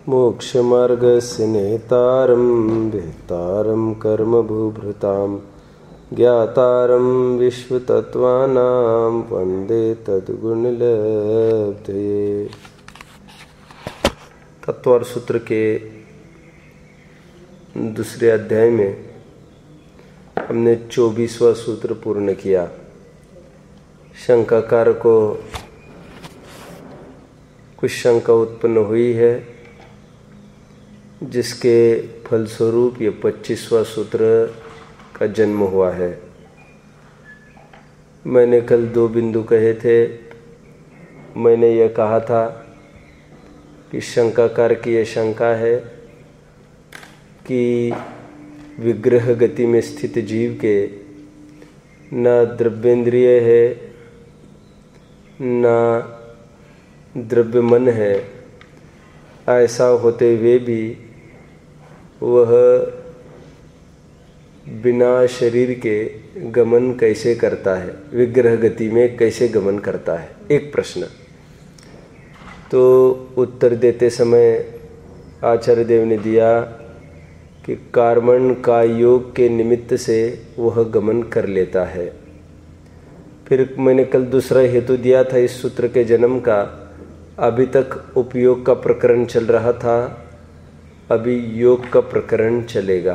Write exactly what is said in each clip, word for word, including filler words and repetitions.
मोक्षमार्गस्य नेतारं वेत्तारं कर्मभूभृतां ज्ञातारं विश्वतत्त्वानां वन्दे तद्गुणलब्धये। तत्वार्थ सूत्र के दूसरे अध्याय में हमने चौबीसवां सूत्र पूर्ण किया। शंकाकार को कुछ शंका उत्पन्न हुई है, जिसके फलस्वरूप ये पच्चीसवां सूत्र का जन्म हुआ है। मैंने कल दो बिंदु कहे थे। मैंने यह कहा था कि शंकाकार की यह शंका है कि विग्रह गति में स्थित जीव के न द्रव्येंद्रिय है न द्रव्य मन है, ऐसा होते हुए भी वह बिना शरीर के गमन कैसे करता है, विग्रह गति में कैसे गमन करता है, एक प्रश्न। तो उत्तर देते समय आचार्य देव ने दिया कि कर्मण का योग के निमित्त से वह गमन कर लेता है। फिर मैंने कल दूसरा हेतु दिया था इस सूत्र के जन्म का। अभी तक उपयोग का प्रकरण चल रहा था, अभी योग का प्रकरण चलेगा।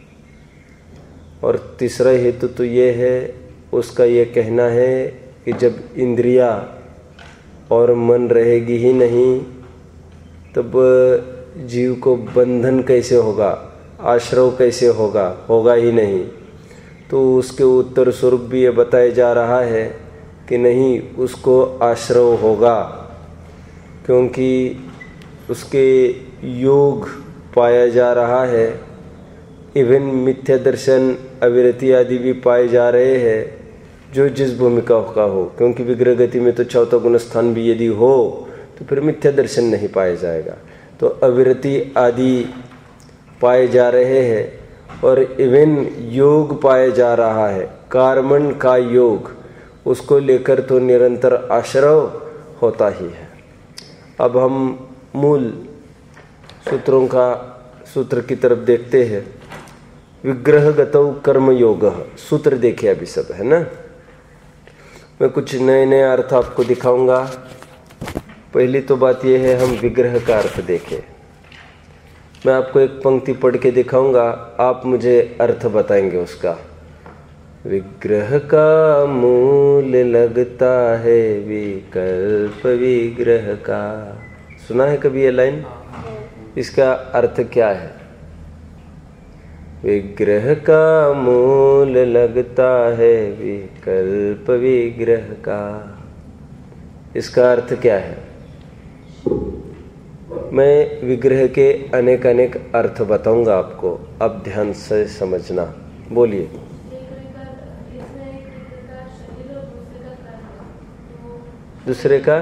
और तीसरा हेतु तो ये है, उसका ये कहना है कि जब इंद्रिया और मन रहेगी ही नहीं तब जीव को बंधन कैसे होगा, आश्रव कैसे होगा, होगा ही नहीं। तो उसके उत्तर स्वरूप भी ये बताया जा रहा है कि नहीं, उसको आश्रव होगा, क्योंकि उसके योग पाया जा रहा है। इवन मिथ्या दर्शन, अविरति आदि भी पाए जा रहे हैं, जो जिस भूमिका का हो। क्योंकि विग्रह गति में तो चौथा गुण स्थान भी यदि हो तो फिर मिथ्या दर्शन नहीं पाया जाएगा। तो अविरति आदि पाए जा रहे हैं और इवन योग पाया जा रहा है, कर्मण का योग, उसको लेकर तो निरंतर आश्रव होता ही है। अब हम मूल सूत्रों का सूत्र की तरफ देखते हैं। विग्रह गतौ कर्म योग, सूत्र देखिए अभी सब, है ना। मैं कुछ नए नए अर्थ आपको दिखाऊंगा। पहली तो बात यह है, हम विग्रह का अर्थ देखें। मैं आपको एक पंक्ति पढ़ के दिखाऊंगा, आप मुझे अर्थ बताएंगे उसका। विग्रह का मूल लगता है विकल्प विग्रह का। सुना है कभी ये लाइन? इसका अर्थ क्या है? विग्रह का मूल लगता है विकल्प विग्रह का। इसका अर्थ क्या है? मैं विग्रह के अनेक अनेक अर्थ बताऊंगा आपको, अब ध्यान से समझना। बोलिए। दूसरे का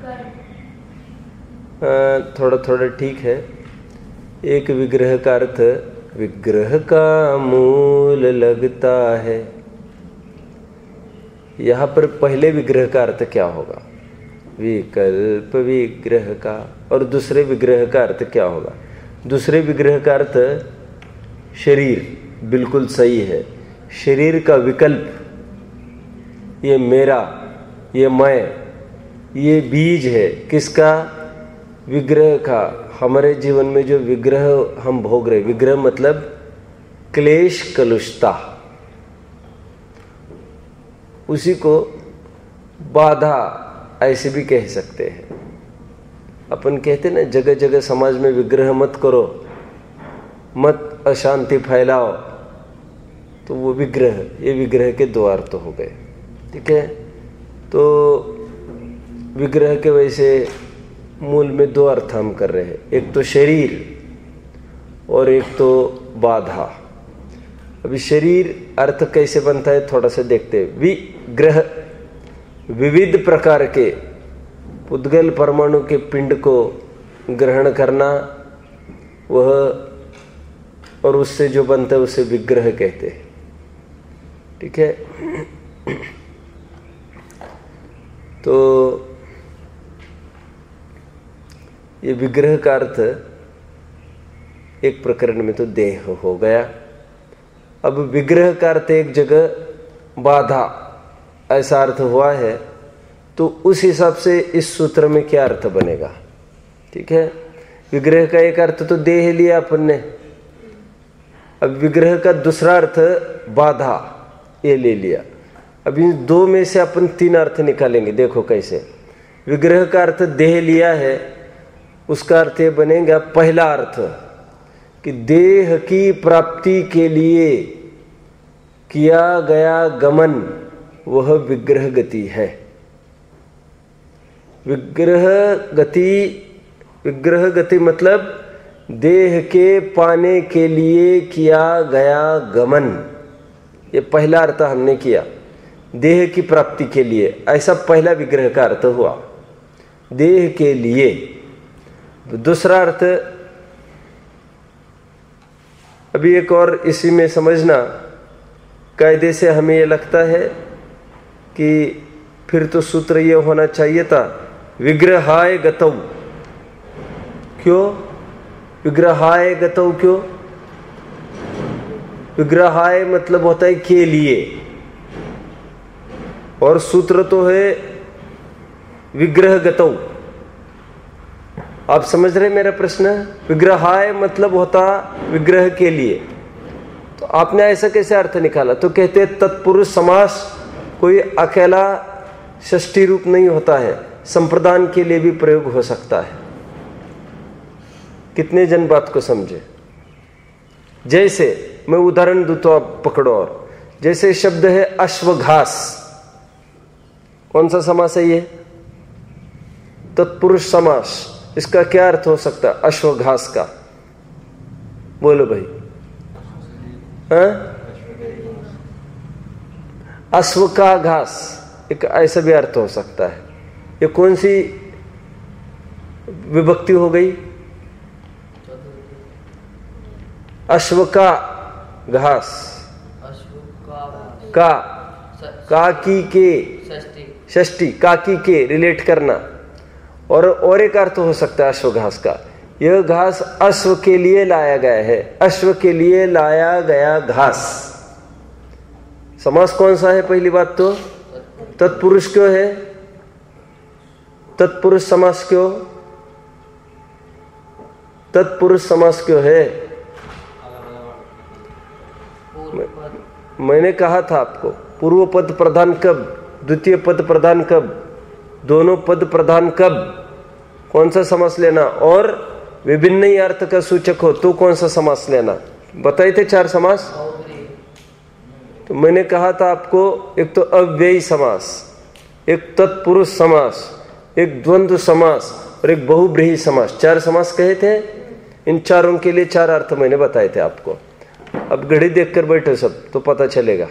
थोड़ा थोड़ा ठीक है। एक विग्रह का अर्थ, विग्रह का मूल लगता है। यहाँ पर पहले विग्रह का अर्थ क्या होगा? विकल्प विग्रह का। और दूसरे विग्रह का अर्थ क्या होगा? दूसरे विग्रह का अर्थ शरीर, बिल्कुल सही है। शरीर का विकल्प, ये मेरा, ये मैं, ये बीज है किसका? विग्रह का। हमारे जीवन में जो विग्रह हम भोग रहे, विग्रह मतलब क्लेश कलुषता, उसी को बाधा ऐसे भी कह सकते हैं। अपन कहते ना, जगह जगह समाज में विग्रह मत करो, मत अशांति फैलाओ, तो वो विग्रह, ये विग्रह के दो अर्थ हो गए। ठीक है। तो विग्रह के वैसे मूल में दो अर्थ हम कर रहे हैं, एक तो शरीर और एक तो बाधा। अभी शरीर अर्थ कैसे बनता है थोड़ा सा देखते हैं। विग्रह, विविध प्रकार के उद्गल परमाणु के पिंड को ग्रहण करना, वह, और उससे जो बनता है उसे विग्रह कहते हैं। ठीक है। तो ये विग्रह का अर्थ एक प्रकरण में तो देह हो गया। अब विग्रह का अर्थ एक जगह बाधा, ऐसा अर्थ हुआ है, तो उस हिसाब से इस सूत्र में क्या अर्थ बनेगा? ठीक है, विग्रह का एक अर्थ तो देह लिया अपन ने, अब विग्रह का दूसरा अर्थ बाधा ये ले लिया। अब इन दो में से अपन तीन अर्थ निकालेंगे। देखो कैसे, विग्रह का अर्थ देह लिया है, उसका अर्थ ये बनेगा, पहला अर्थ कि देह की प्राप्ति के लिए किया गया गमन वह विग्रह गति है। विग्रह गति, विग्रह गति मतलब देह के पाने के लिए किया गया गमन, ये पहला अर्थ हमने किया, देह की प्राप्ति के लिए, ऐसा पहला विग्रह का अर्थ हुआ, देह के लिए। दूसरा अर्थ अभी एक और इसी में समझना, कायदे से हमें ये लगता है कि फिर तो सूत्र ये होना चाहिए था, विग्रहाय गतौ। क्यों विग्रहाय गतौ? क्यों? विग्रहाय मतलब होता है के लिए, और सूत्र तो है विग्रह गतौ। आप समझ रहे मेरा प्रश्न? विग्रहाय मतलब होता विग्रह के लिए, तो आपने ऐसा कैसे अर्थ निकाला? तो कहते हैं तत्पुरुष समास कोई अकेला षष्ठी रूप नहीं होता है, संप्रदान के लिए भी प्रयोग हो सकता है। कितने जन बात को समझे? जैसे मैं उदाहरण दूं तो आप पकड़ो। और जैसे शब्द है अश्वघास, कौन सा समास है ये? तत्पुरुष समास। इसका क्या अर्थ हो सकता है अश्वघास का? बोलो भाई। हाँ? अश्व का घास, एक ऐसा भी अर्थ हो सकता है। ये कौन सी विभक्ति हो गई? अश्व का घास, का काकी के, षष्ठी काकी के रिलेट करना। और और एक अर्थ हो सकता है अश्व घास का, यह घास अश्व के लिए लाया गया है, अश्व के लिए लाया गया घास। समास कौन सा है? पहली बात तो तत्पुरुष क्यों है? तत्पुरुष समास क्यों? तत्पुरुष समास क्यों है? मैंने कहा था आपको, पूर्व पद प्रधान कब, द्वितीय पद प्रधान कब, दोनों पद प्रधान कब, कौन सा समास लेना, और विभिन्न ही अर्थ का सूचक हो तो कौन सा समास लेना। बताए थे चार समास। तो मैंने कहा था आपको, एक तो अव्ययी समास, एक तत्पुरुष समास, एक द्वंद्व समास और एक बहुब्रीहि समास। चार समास कहे थे। इन चारों के लिए चार अर्थ मैंने बताए थे आपको। अब घड़ी देखकर बैठो सब तो पता चलेगा।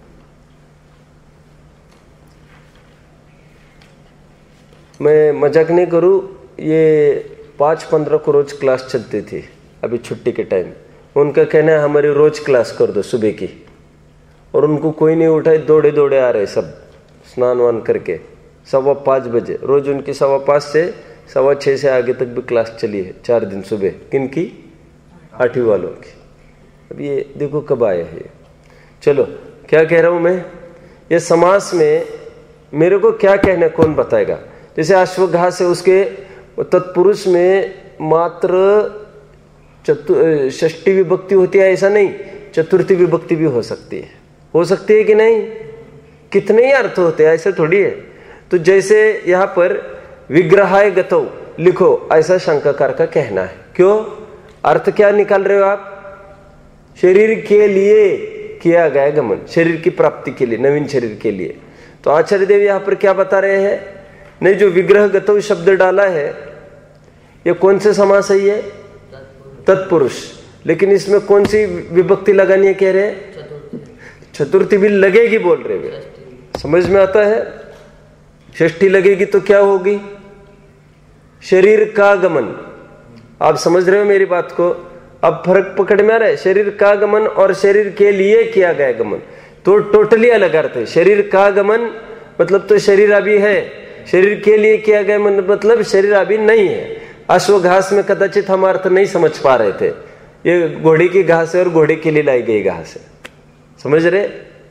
मैं मजाक नहीं करूं, ये पाँच पंद्रह को रोज क्लास चलती थी अभी छुट्टी के टाइम। उनका कहना है हमारी रोज क्लास कर दो सुबह की, और उनको कोई नहीं उठाए, दौड़े दौड़े आ रहे सब स्नान वान करके। सवा पाँच बजे रोज उनकी सवा पाँच से सवा छः से आगे तक भी क्लास चली है चार दिन सुबह। किनकी? आठवीं वालों की। अब ये देखो कब आया है। चलो क्या कह रहा हूं मैं, ये समास में मेरे को क्या कहना कौन बताएगा? जैसे अश्वघास है, उसके तत्पुरुष में मात्र चतु षष्ठी विभक्ति होती है ऐसा नहीं, चतुर्थी विभक्ति भी हो सकती है। हो सकती है कि नहीं? कितने ही अर्थ होते हैं, ऐसा थोड़ी है। तो जैसे यहाँ पर विग्रहाय गतौ लिखो, ऐसा शंकाकार का कहना है। क्यों? अर्थ क्या निकाल रहे हो आप? शरीर के लिए किया गया गमन, शरीर की प्राप्ति के लिए, नवीन शरीर के लिए। तो आचार्य देव यहाँ पर क्या बता रहे हैं? नहीं, जो विग्रह गतौ शब्द डाला है ये कौन से समास है? ये तत्पुरुष। लेकिन इसमें कौन सी विभक्ति लगानी है कह रहे हैं? चतुर्थी भी लगेगी बोल रहे हैं। समझ में आता है? षष्ठी लगेगी तो क्या होगी? शरीर का गमन। आप समझ रहे हो मेरी बात को? अब फर्क पकड़ में आ रहा है? शरीर का गमन और शरीर के लिए किया गया गमन तो टोटली अलग अर्थ है। शरीर का गमन मतलब तो शरीर अभी है, शरीर के लिए किया गया मतलब शरीर अभी नहीं है। अश्वघास में कदाचित हम अर्थ नहीं समझ पा रहे थे, ये घोड़े की घास है और घोड़े के लिए लाई गई घास है, समझ रहे?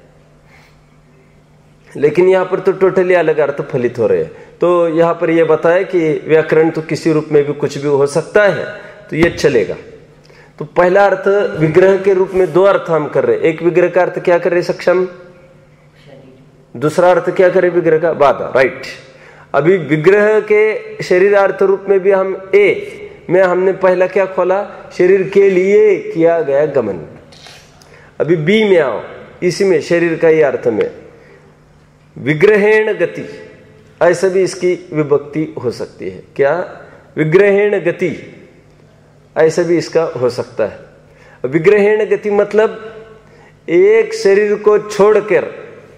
लेकिन यहाँ पर तो टोटली अलग अर्थ फलित हो रहे हैं। तो यहाँ पर यह बताया कि व्याकरण तो किसी रूप में भी कुछ भी हो सकता है, तो ये चलेगा। तो पहला अर्थ विग्रह के रूप में दो अर्थ हम कर रहे हैं। एक विग्रह का अर्थ क्या कर रहे? सक्षम। दूसरा अर्थ क्या करे विग्रह का? बाधा। राइट। अभी विग्रह के शरीर अर्थ रूप में भी हम ए में हमने पहला क्या खोला? शरीर के लिए किया गया गमन। अभी बी में आओ, इसी में शरीर का ही अर्थ में विग्रहेण गति, ऐसा भी इसकी विभक्ति हो सकती है। क्या? विग्रहेण गति, ऐसा भी इसका हो सकता है। विग्रहेण गति मतलब एक शरीर को छोड़कर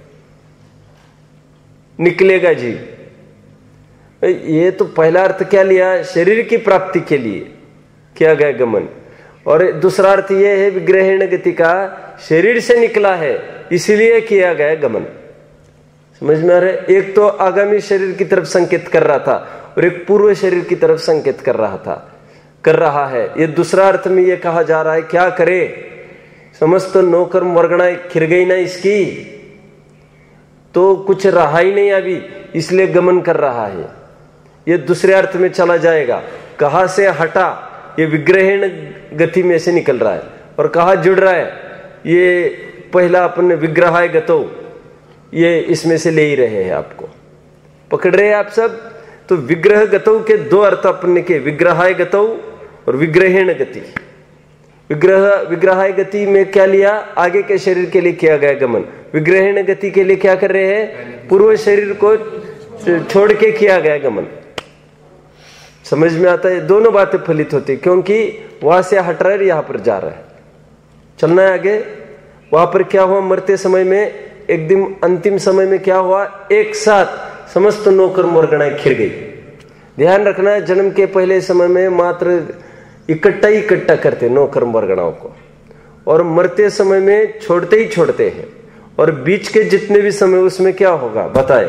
निकलेगा जीव। ये तो पहला अर्थ क्या लिया? शरीर की प्राप्ति के लिए किया गया गमन। और दूसरा अर्थ यह है विग्रहेण गति का, शरीर से निकला है इसीलिए किया गया गमन। समझ में आ रहा है? एक तो आगामी शरीर की तरफ संकेत कर रहा था और एक पूर्व शरीर की तरफ संकेत कर रहा था कर रहा है। ये दूसरा अर्थ में ये कहा जा रहा है क्या करे? समस्त नौकर्म वर्गणाएं खिर गई ना इसकी, तो कुछ रहा ही नहीं अभी, इसलिए गमन कर रहा है। ये दूसरे अर्थ में चला जाएगा। कहाँ से हटा? ये विग्रहेण गति में से निकल रहा है। और कहाँ जुड़ रहा है? ये पहला अपन विग्रहाय गतो, ये इसमें से ले ही रहे हैं। आपको पकड़ रहे हैं आप सब? तो विग्रह गतौ के दो अर्थ अपन के, विग्रहाय गतौ और विग्रहेण गति। विग्रह विग्रहाय गति में क्या लिया? आगे के शरीर के लिए किया गया गमन। विग्रहेण गति के लिए क्या कर रहे हैं? पूर्व शरीर को छोड़ के किया गया गमन। समझ में आता है? दोनों बातें फलित होती, क्योंकि वहां से हट रहा है, यहां पर जा रहा है, चलना है आगे। वहां पर क्या हुआ? मरते समय में एक दिन अंतिम समय में क्या हुआ? एक साथ समस्त नौकर्म वर्गणाएं खिर गई। ध्यान रखना है, जन्म के पहले समय में मात्र इकट्ठा ही इकट्ठा करते नौकर्म वर्गणाओं को, और मरते समय में छोड़ते ही छोड़ते हैं। और बीच के जितने भी समय उसमें क्या होगा बताए?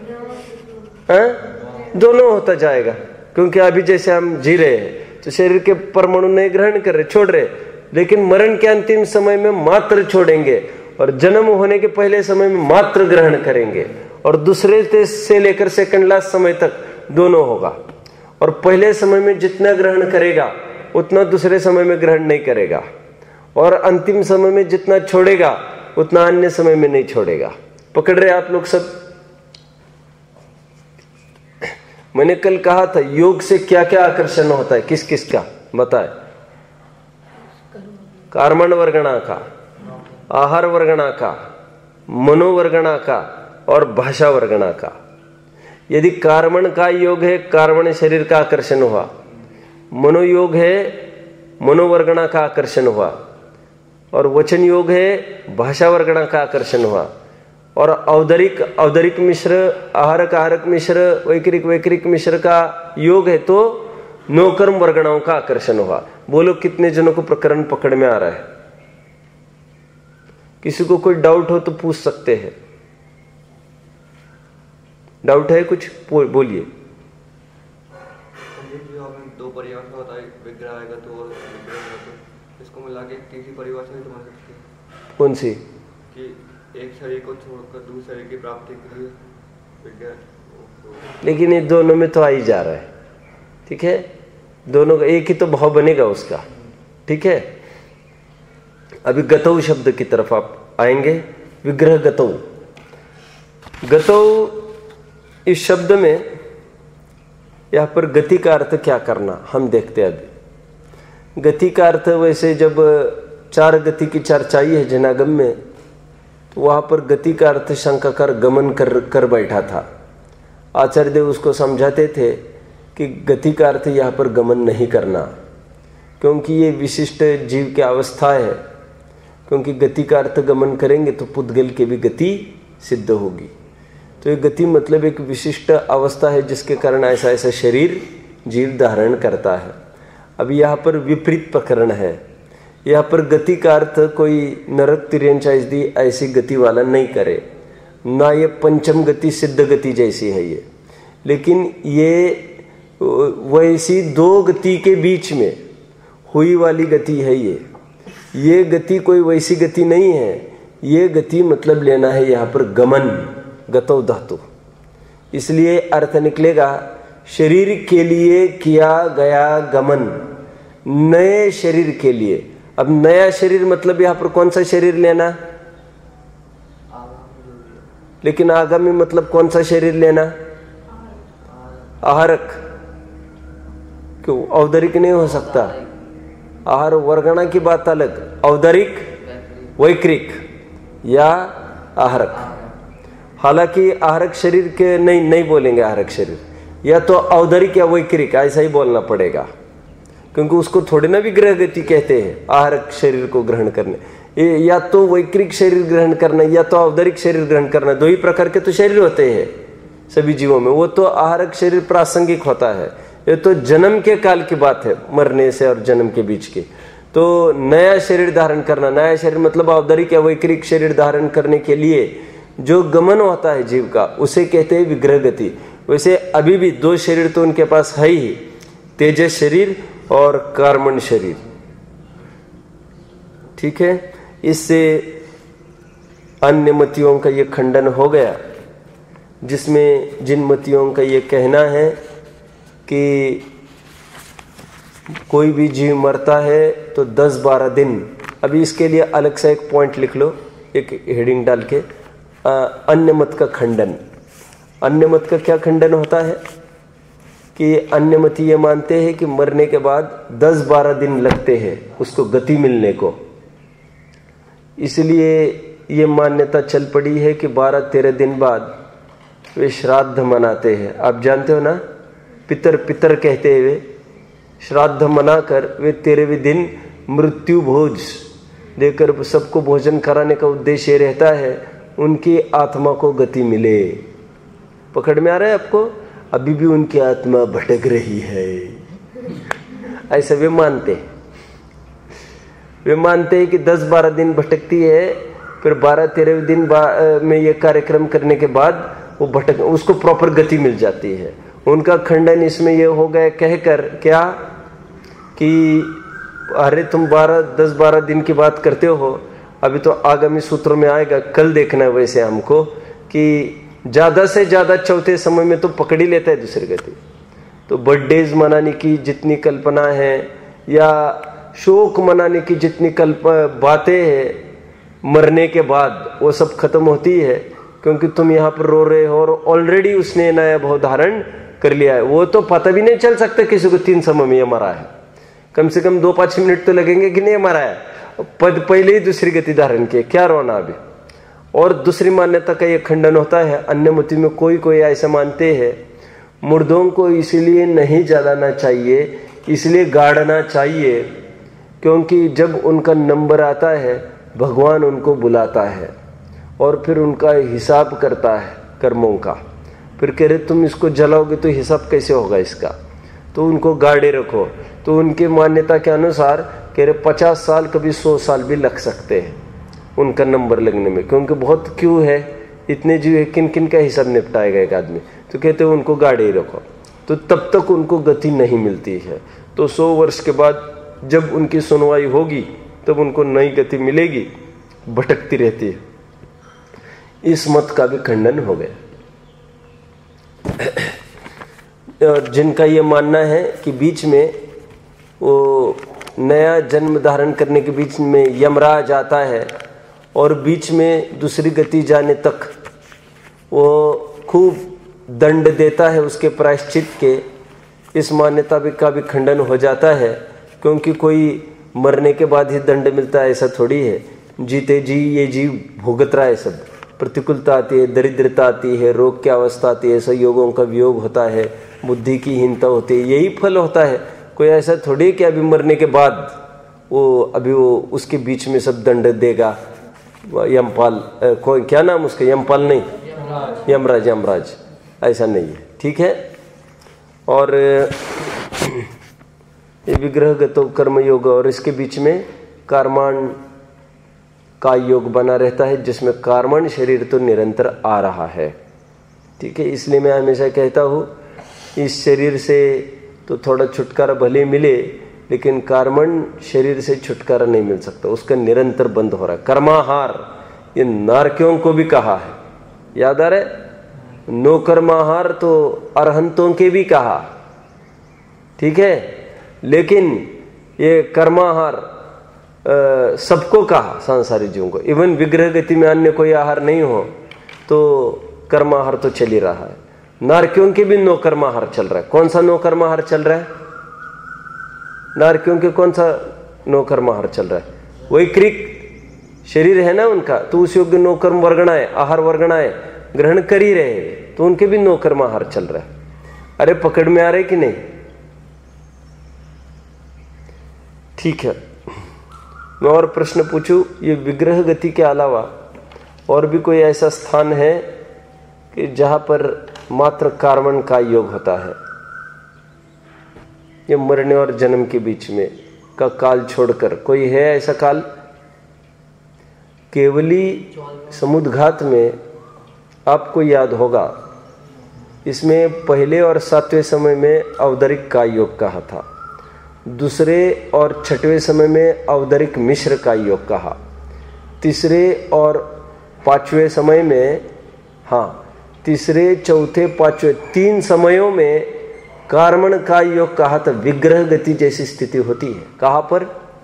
दोनों होता जाएगा। क्योंकि अभी जैसे हम जी रहे हैं तो शरीर के परमाणु नहीं ग्रहण कर रहे, छोड़ रहे, लेकिन मरण के अंतिम समय में मात्र छोड़ेंगे और जन्म होने के पहले समय में मात्र ग्रहण करेंगे। और दूसरे से लेकर सेकंड लास्ट समय तक दोनों होगा। और पहले समय में जितना ग्रहण करेगा उतना दूसरे समय में ग्रहण नहीं करेगा, और अंतिम समय में जितना छोड़ेगा उतना अन्य समय में नहीं छोड़ेगा। पकड़ रहे आप लोग सब? मैंने कल कहा था योग से क्या क्या आकर्षण होता है, किस किस का बताए? कर्मण वर्गणा का, आहार वर्गणा का, मनोवर्गणा का और भाषा वर्गणा का। यदि कर्मण का योग है, कर्मण शरीर का आकर्षण हुआ। मनोयोग है, मनोवर्गणा का आकर्षण हुआ। और वचन योग है, भाषा वर्गणा का आकर्षण हुआ। और औदरिक औदरिक मिश्र, आहारक आहारक मिश्र, वैकरिक वैकरिक मिश्र का योग है तो नौकर्म वर्गणाओं का आकर्षण हुआ। बोलो कितने जनों को प्रकरण पकड़ में आ रहा है? किसी को कोई डाउट हो तो पूछ सकते हैं। डाउट है कुछ? बोलिए। दो परिभाषा बताई, विग्रह आएगा तो और विग्रह आएगा तो, इसको मिला के तीसरी परिभाषा भी तो बन सकती है। कौन सी? कि एक शरीर को छोड़कर दूसरे शरीर की प्राप्ति के लिए विग्रह। लेकिन ये दोनों में तो आ ही जा रहा है। ठीक है, दोनों का एक ही तो भाव बनेगा उसका। ठीक है, अभी गतौ शब्द की तरफ आप आएंगे। विग्रह गतौ, गतौ इस शब्द में यहाँ पर गति का अर्थ क्या करना हम देखते हैं। अभी गति का अर्थ वैसे जब चार गति की चर्चा ही है जनागम में, तो वहाँ पर गति का अर्थ शंकाकार गमन कर कर बैठा था। आचार्य देव उसको समझाते थे कि गति का अर्थ यहाँ पर गमन नहीं करना, क्योंकि ये विशिष्ट जीव की अवस्था है। क्योंकि गति का अर्थ गमन करेंगे तो पुद्गल की भी गति सिद्ध होगी। तो ये गति मतलब एक विशिष्ट अवस्था है जिसके कारण ऐसा ऐसा शरीर जीव धारण करता है। अब यहाँ पर विपरीत प्रकरण है। यहाँ पर गति का अर्थ कोई नरक तिर्यंचाइजदी ऐसी गति वाला नहीं करे, ना ये पंचम गति सिद्ध गति जैसी है ये, लेकिन ये वैसी दो गति के बीच में हुई वाली गति है ये ये गति कोई वैसी गति नहीं है। ये गति मतलब लेना है यहाँ पर गमन, गतो धातु। इसलिए अर्थ निकलेगा शरीर के लिए किया गया गमन, नए शरीर के लिए। अब नया शरीर मतलब यहाँ पर कौन सा शरीर लेना? लेकिन आगामी मतलब कौन सा शरीर लेना? आहारक। क्यों? औदरिक नहीं हो सकता। आहार वर्गणा की बात अलग, औदरिक वैक्रिक या आहारक। हालांकि आहारक शरीर के नहीं नहीं बोलेंगे आहारक शरीर, या तो औदरिक या वैक्रिक ऐसा ही बोलना पड़ेगा, क्योंकि उसको थोड़ी ना विग्रह गति कहते हैं आहारक शरीर को ग्रहण करने। या तो वैक्रिक शरीर ग्रहण करना या तो औदरिक शरीर ग्रहण करना, दो ही प्रकार के तो शरीर होते हैं सभी जीवों में। वो तो आहारक शरीर प्रासंगिक होता है, ये तो जन्म के काल की बात है, मरने से और जन्म के बीच की। तो नया शरीर धारण करना, नया शरीर मतलब औदरिक या वैक्रिक शरीर धारण करने के लिए जो गमन होता है जीव का, उसे कहते हैं विग्रह गति। वैसे अभी भी दो शरीर तो उनके पास है ही, तेजस शरीर और कार्मण शरीर। ठीक है, इससे अन्य मतियों का ये खंडन हो गया, जिसमें जिन मतियों का ये कहना है कि कोई भी जीव मरता है तो दस बारह दिन। अभी इसके लिए अलग से एक पॉइंट लिख लो, एक हेडिंग डाल के, आ, अन्य मत का खंडन। अन्य मत का क्या खंडन होता है कि अन्य मत ये मानते हैं कि मरने के बाद दस बारह दिन लगते हैं उसको गति मिलने को। इसलिए ये मान्यता चल पड़ी है कि बारह तेरह दिन बाद वे श्राद्ध मनाते हैं। आप जानते हो ना, पितर पितर कहते हुए श्राद्ध मनाकर वे तेरहवें दिन मृत्यु भोज देकर सबको भोजन कराने का उद्देश्य रहता है उनकी आत्मा को गति मिले। पकड़ में आ रहा है आपको? अभी भी उनकी आत्मा भटक रही है, ऐसा वे मानते हैं। वे मानते हैं कि दस बारह दिन भटकती है, फिर बारह तेरह दिन में ये कार्यक्रम करने के बाद वो भटक उसको प्रॉपर गति मिल जाती है। उनका खंडन इसमें ये हो गया कहकर क्या कि अरे तुम बारह दस बारह दिन की बात करते हो, अभी तो आगामी सूत्रों में आएगा, कल देखना है वैसे हमको कि ज्यादा से ज्यादा चौथे समय में तो पकड़ ही लेता है दूसरी गति। तो बर्थडेज मनाने की जितनी कल्पना है या शोक मनाने की जितनी कल्प बातें हैं मरने के बाद, वो सब खत्म होती है, क्योंकि तुम यहाँ पर रो रहे हो और ऑलरेडी उसने नया भाव धारण कर लिया है। वो तो पता भी नहीं चल सकता किसी को तीन समय में ये मरा है, कम से कम दो पांच मिनट तो लगेंगे कि नहीं मरा है, पद पहले ही दूसरी गति धारण की, क्या रोना अभी। और दूसरी मान्यता का ये खंडन होता है, अन्य मत में कोई कोई ऐसा मानते हैं मुर्दों को इसलिए नहीं जलाना चाहिए, इसलिए गाड़ना चाहिए क्योंकि जब उनका नंबर आता है भगवान उनको बुलाता है और फिर उनका हिसाब करता है कर्मों का। फिर कह रहे तुम इसको जलाओगे तो हिसाब कैसे होगा इसका, तो उनको गाड़े रखो। तो उनके मान्यता के अनुसार कह रहे पचास साल कभी सौ साल भी लग सकते हैं उनका नंबर लगने में, क्योंकि बहुत क्यों है, इतने जीव है, किन किन का हिसाब निपटाएगा एक आदमी। तो कहते हैं उनको गाड़े ही रखो, तो तब तक उनको गति नहीं मिलती है। तो सौ वर्ष के बाद जब उनकी सुनवाई होगी तब उनको नई गति मिलेगी, भटकती रहती है। इस मत का भी खंडन हो गया। और जिनका ये मानना है कि बीच में वो नया जन्म धारण करने के बीच में यमराज आता है और बीच में दूसरी गति जाने तक वो खूब दंड देता है उसके प्रायश्चित के, इस मान्यता भी का भी खंडन हो जाता है, क्योंकि कोई मरने के बाद ही दंड मिलता है ऐसा थोड़ी है। जीते जी ये जीव भुगत रहा है सब, प्रतिकूलता आती है, दरिद्रता आती है, रोग की अवस्था आती है, संयोगों का वियोग होता है, बुद्धि की हीनता होती है, यही फल होता है। कोई ऐसा थोड़ी कि अभी मरने के बाद वो अभी वो उसके बीच में सब दंड देगा। यमपाल कोई क्या नाम उसका, यमपाल नहीं, यमराज, यमराज ऐसा नहीं है। ठीक है। और ये विग्रहगतो कर्म योग और इसके बीच में कर्माण का योग बना रहता है, जिसमें कर्मण शरीर तो निरंतर आ रहा है। ठीक है। इसलिए मैं हमेशा कहता हूँ इस शरीर से तो थोड़ा छुटकारा भले मिले, लेकिन कर्मण शरीर से छुटकारा नहीं मिल सकता, उसका निरंतर बंद हो रहा है। कर्माहार ये नारकियों को भी कहा है, याद आ रहा है? नो कर्माहार तो अरहंतों के भी कहा, ठीक है, लेकिन ये कर्माहार सबको कहा, सांसारिक जीवों को। इवन विग्रह गति में अन्य कोई आहार नहीं हो तो कर्माहार तो चल ही रहा है। नारकियों के भी नो कर्माहार चल रहा है। कौन सा नो कर्माहार चल रहा है? नारकियों के कौन सा नो कर्माहार चल रहा है? वही क्रिक शरीर है ना उनका, तो उस योग्य नो कर्म वर्गणाएं, आहार वर्गणाएं ग्रहण कर ही रहे, तो उनके भी नो कर्माहार चल रहा है। अरे पकड़ में आ रहे कि नहीं? ठीक है, मैं और प्रश्न पूछूं। ये विग्रह गति के अलावा और भी कोई ऐसा स्थान है कि जहां पर मात्र कार्मण का योग होता है? ये मरने और जन्म के बीच में का काल छोड़कर कोई है ऐसा काल? केवली समुद्घात में आपको याद होगा, इसमें पहले और सातवें समय में अवदरिक का योग कहा था, दूसरे और छठवें समय में अवदरिक मिश्र का योग कहा, तीसरे और पांचवें समय में, हाँ तीसरे चौथे पांचवें तीन समयों में कार्मण का योग कहा था। विग्रह गति जैसी स्थिति होती है। कहाँ पर?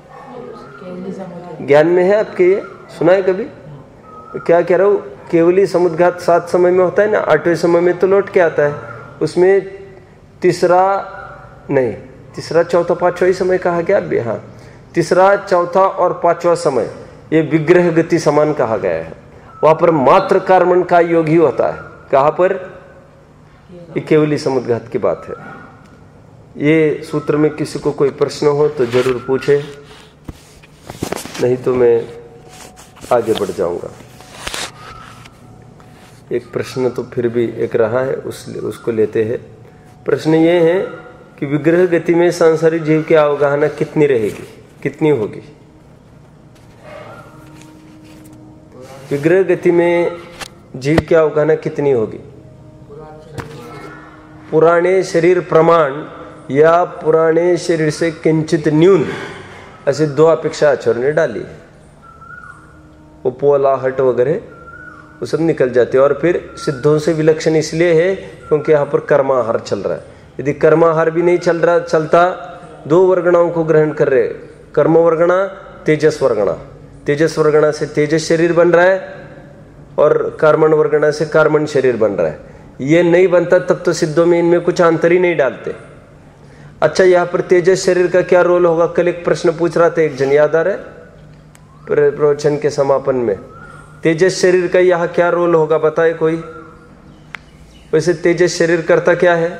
ज्ञान में है आपके? ये सुना है कभी? क्या कह रहा हूँ? केवली समुद्घात सात समय में होता है ना, आठवें समय में तो लौट के आता है। उसमें तीसरा नहीं, तीसरा चौथा पांचवा ही समय कहा गया भी, हाँ तीसरा चौथा और पांचवा समय ये विग्रह गति समान कहा गया है। वहां पर मात्र कार्मण का योग ही होता है। कहाँ पर? ये केवली समुद्घात की बात है। ये सूत्र में किसी को कोई प्रश्न हो तो जरूर पूछे, नहीं तो मैं आगे बढ़ जाऊंगा। एक प्रश्न तो फिर भी एक रहा है, उस उसको लेते हैं। प्रश्न ये है कि विग्रह गति में सांसारिक जीव की अवगाहना कितनी रहेगी, कितनी होगी? विग्रह गति में जीव की अवगाहना कितनी होगी? पुराने शरीर प्रमाण या पुराने शरीर से किंचित न्यून, ऐसे दो अपेक्षा आचार्य ने डाली। वो पोलाहट वगैरह वो सब निकल जाते हैं। और फिर सिद्धों से विलक्षण इसलिए है क्योंकि यहाँ पर कर्माहार चल रहा है। यदि कर्माहार भी नहीं चल रहा चलता, दो वर्गणाओं को ग्रहण कर रहे, कर्म वर्गणा, तेजस वर्गणा। तेजस वर्गणा से तेजस शरीर बन रहा है और कर्मण वर्गणा से कर्मण शरीर बन रहा है। ये नहीं बनता तब तो सिद्धों में इनमें कुछ अंतर ही नहीं डालते। अच्छा, यहाँ पर तेजस शरीर का क्या रोल होगा? कल एक प्रश्न पूछ रहा था एक जन, याद आ रहा है प्रवचन के समापन में? तेजस शरीर का यहाँ क्या रोल होगा बताए कोई? वैसे तेजस शरीर करता क्या है?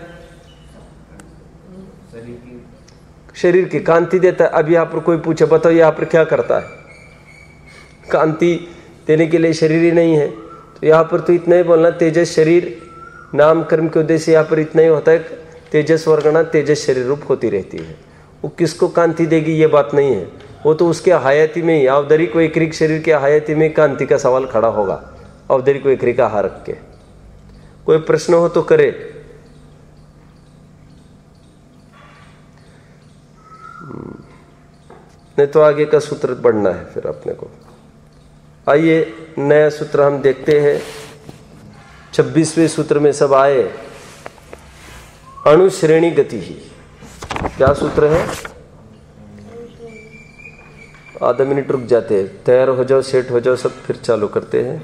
शरीर की कांति देता है। अब यहाँ पर कोई पूछे बताओ यहाँ पर क्या करता है? कांति देने के लिए शरीर ही नहीं है, तो यहाँ पर तो इतना ही बोलना, तेजस शरीर नाम कर्म के उद्देश्य यहाँ पर इतना ही होता है, तेजस वर्गणा तेजस शरीर रूप होती रहती है। वो किसको कांति देगी ये बात नहीं है, वो तो उसके हयाती में ही, अवदरिक वैक्रिक शरीर के हयाती में कांति का सवाल खड़ा होगा, अवदरिक वैक्रिक आहार रख के। कोई प्रश्न हो तो करे। नहीं तो आगे का सूत्र पढ़ना है फिर अपने को। आइए नया सूत्र हम देखते हैं। छब्बीसवें सूत्र में सब आए, अणुश्रेणी गति ही। क्या सूत्र है? आधा मिनट रुक जाते हैं, तैयार हो जाओ, सेट हो जाओ, सब फिर चालू करते हैं।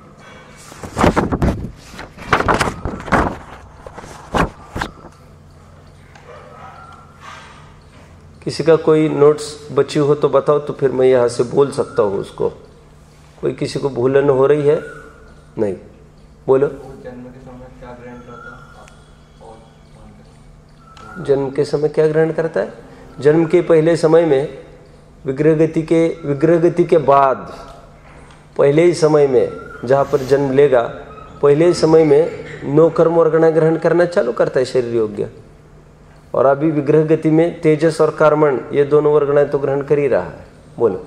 किसी का कोई नोट्स बची हो तो बताओ, तो फिर मैं यहाँ से बोल सकता हूँ उसको। कोई किसी को भूलन हो रही है? नहीं, बोलो। जन्म के समय क्या ग्रहण करता है? जन्म के समय क्या ग्रहण करता है? जन्म के पहले समय में, विग्रह गति के विग्रह गति के बाद पहले ही समय में जहाँ पर जन्म लेगा, पहले ही समय में नौ कर्म वर्गणा ग्रहण करना चालू करता है शरीर योग्य। और अभी विग्रह गति में तेजस और कर्मण ये दोनों वर्गणाएं तो ग्रहण कर ही रहा है। बोलो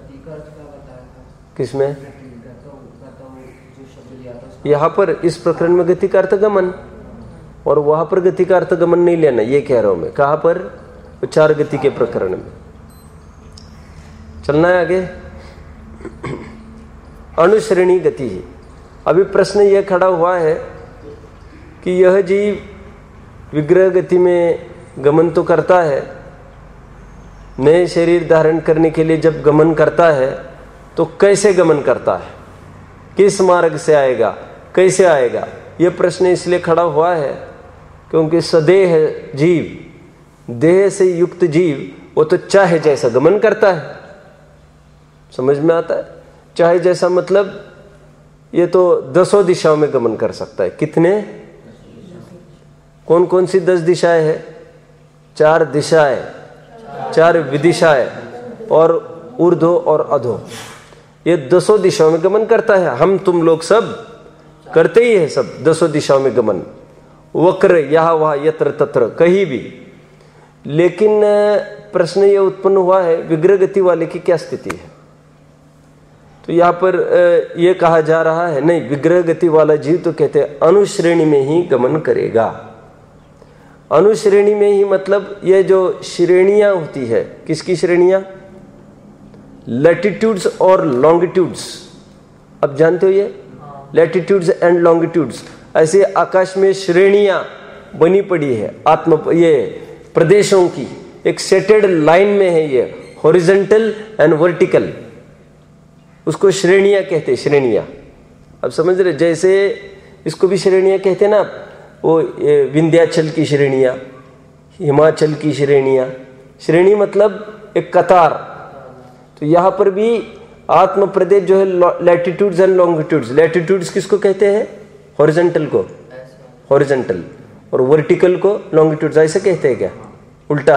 किसमें? यहाँ पर इस प्रकरण में गति का अर्थगमन, और वहां पर गति का अर्थगमन नहीं लेना, ये कह रहा हूं मैं। कहाँ पर? चार गति के प्रकरण में। चलना है आगे। अनुश्रेणी गति ही। अभी प्रश्न यह खड़ा हुआ है कि यह जीव विग्रह गति में गमन तो करता है, नए शरीर धारण करने के लिए जब गमन करता है तो कैसे गमन करता है, किस मार्ग से आएगा, कैसे आएगा? यह प्रश्न इसलिए खड़ा हुआ है क्योंकि सदेह जीव, देह से युक्त जीव, वो तो चाहे जैसा गमन करता है। समझ में आता है? चाहे जैसा मतलब ये तो दसों दिशाओं में गमन कर सकता है। कितने? कौन कौन सी दस दिशाएं हैं? चार दिशाएं, चार विदिशाएं और ऊर्ध्व और अधो, ये दसों दिशाओं में गमन करता है। हम तुम लोग सब करते ही है, सब दसों दिशाओं में गमन, वक्र यहाँ वहाँ यत्र तत्र कहीं भी। लेकिन प्रश्न ये उत्पन्न हुआ है विग्रह गति वाले की क्या स्थिति है? तो यहाँ पर यह कहा जा रहा है नहीं, विग्रह गति वाला जीव तो कहते हैं अनुश्रेणी में ही गमन करेगा। अनुश्रेणी में ही मतलब ये जो श्रेणियां होती है, किसकी श्रेणियां? लैटिट्यूड्स और लॉन्गिट्यूड्स। अब जानते हो ये लैटिट्यूड्स एंड लॉन्गिट्यूड्स, ऐसे आकाश में श्रेणियां बनी पड़ी है आत्म ये प्रदेशों की, एक सेटेड लाइन में है ये, हॉरिजॉन्टल एंड वर्टिकल, उसको श्रेणियां कहते हैं। श्रेणियां अब समझ रहे? जैसे इसको भी श्रेणियां कहते हैं ना, वो विंध्याचल की श्रेणियां, हिमाचल की श्रेणियां। श्रेणी मतलब एक कतार। तो यहाँ पर भी आत्म प्रदेश जो है लैटिट्यूड्स एंड लॉन्गिट्यूड्स, लैटिट्यूड्स किसको कहते हैं? हॉरिजॉन्टल को हॉरिजॉन्टल, और वर्टिकल को लॉन्गिट्यूड्स। ऐसे कहते हैं क्या? उल्टा,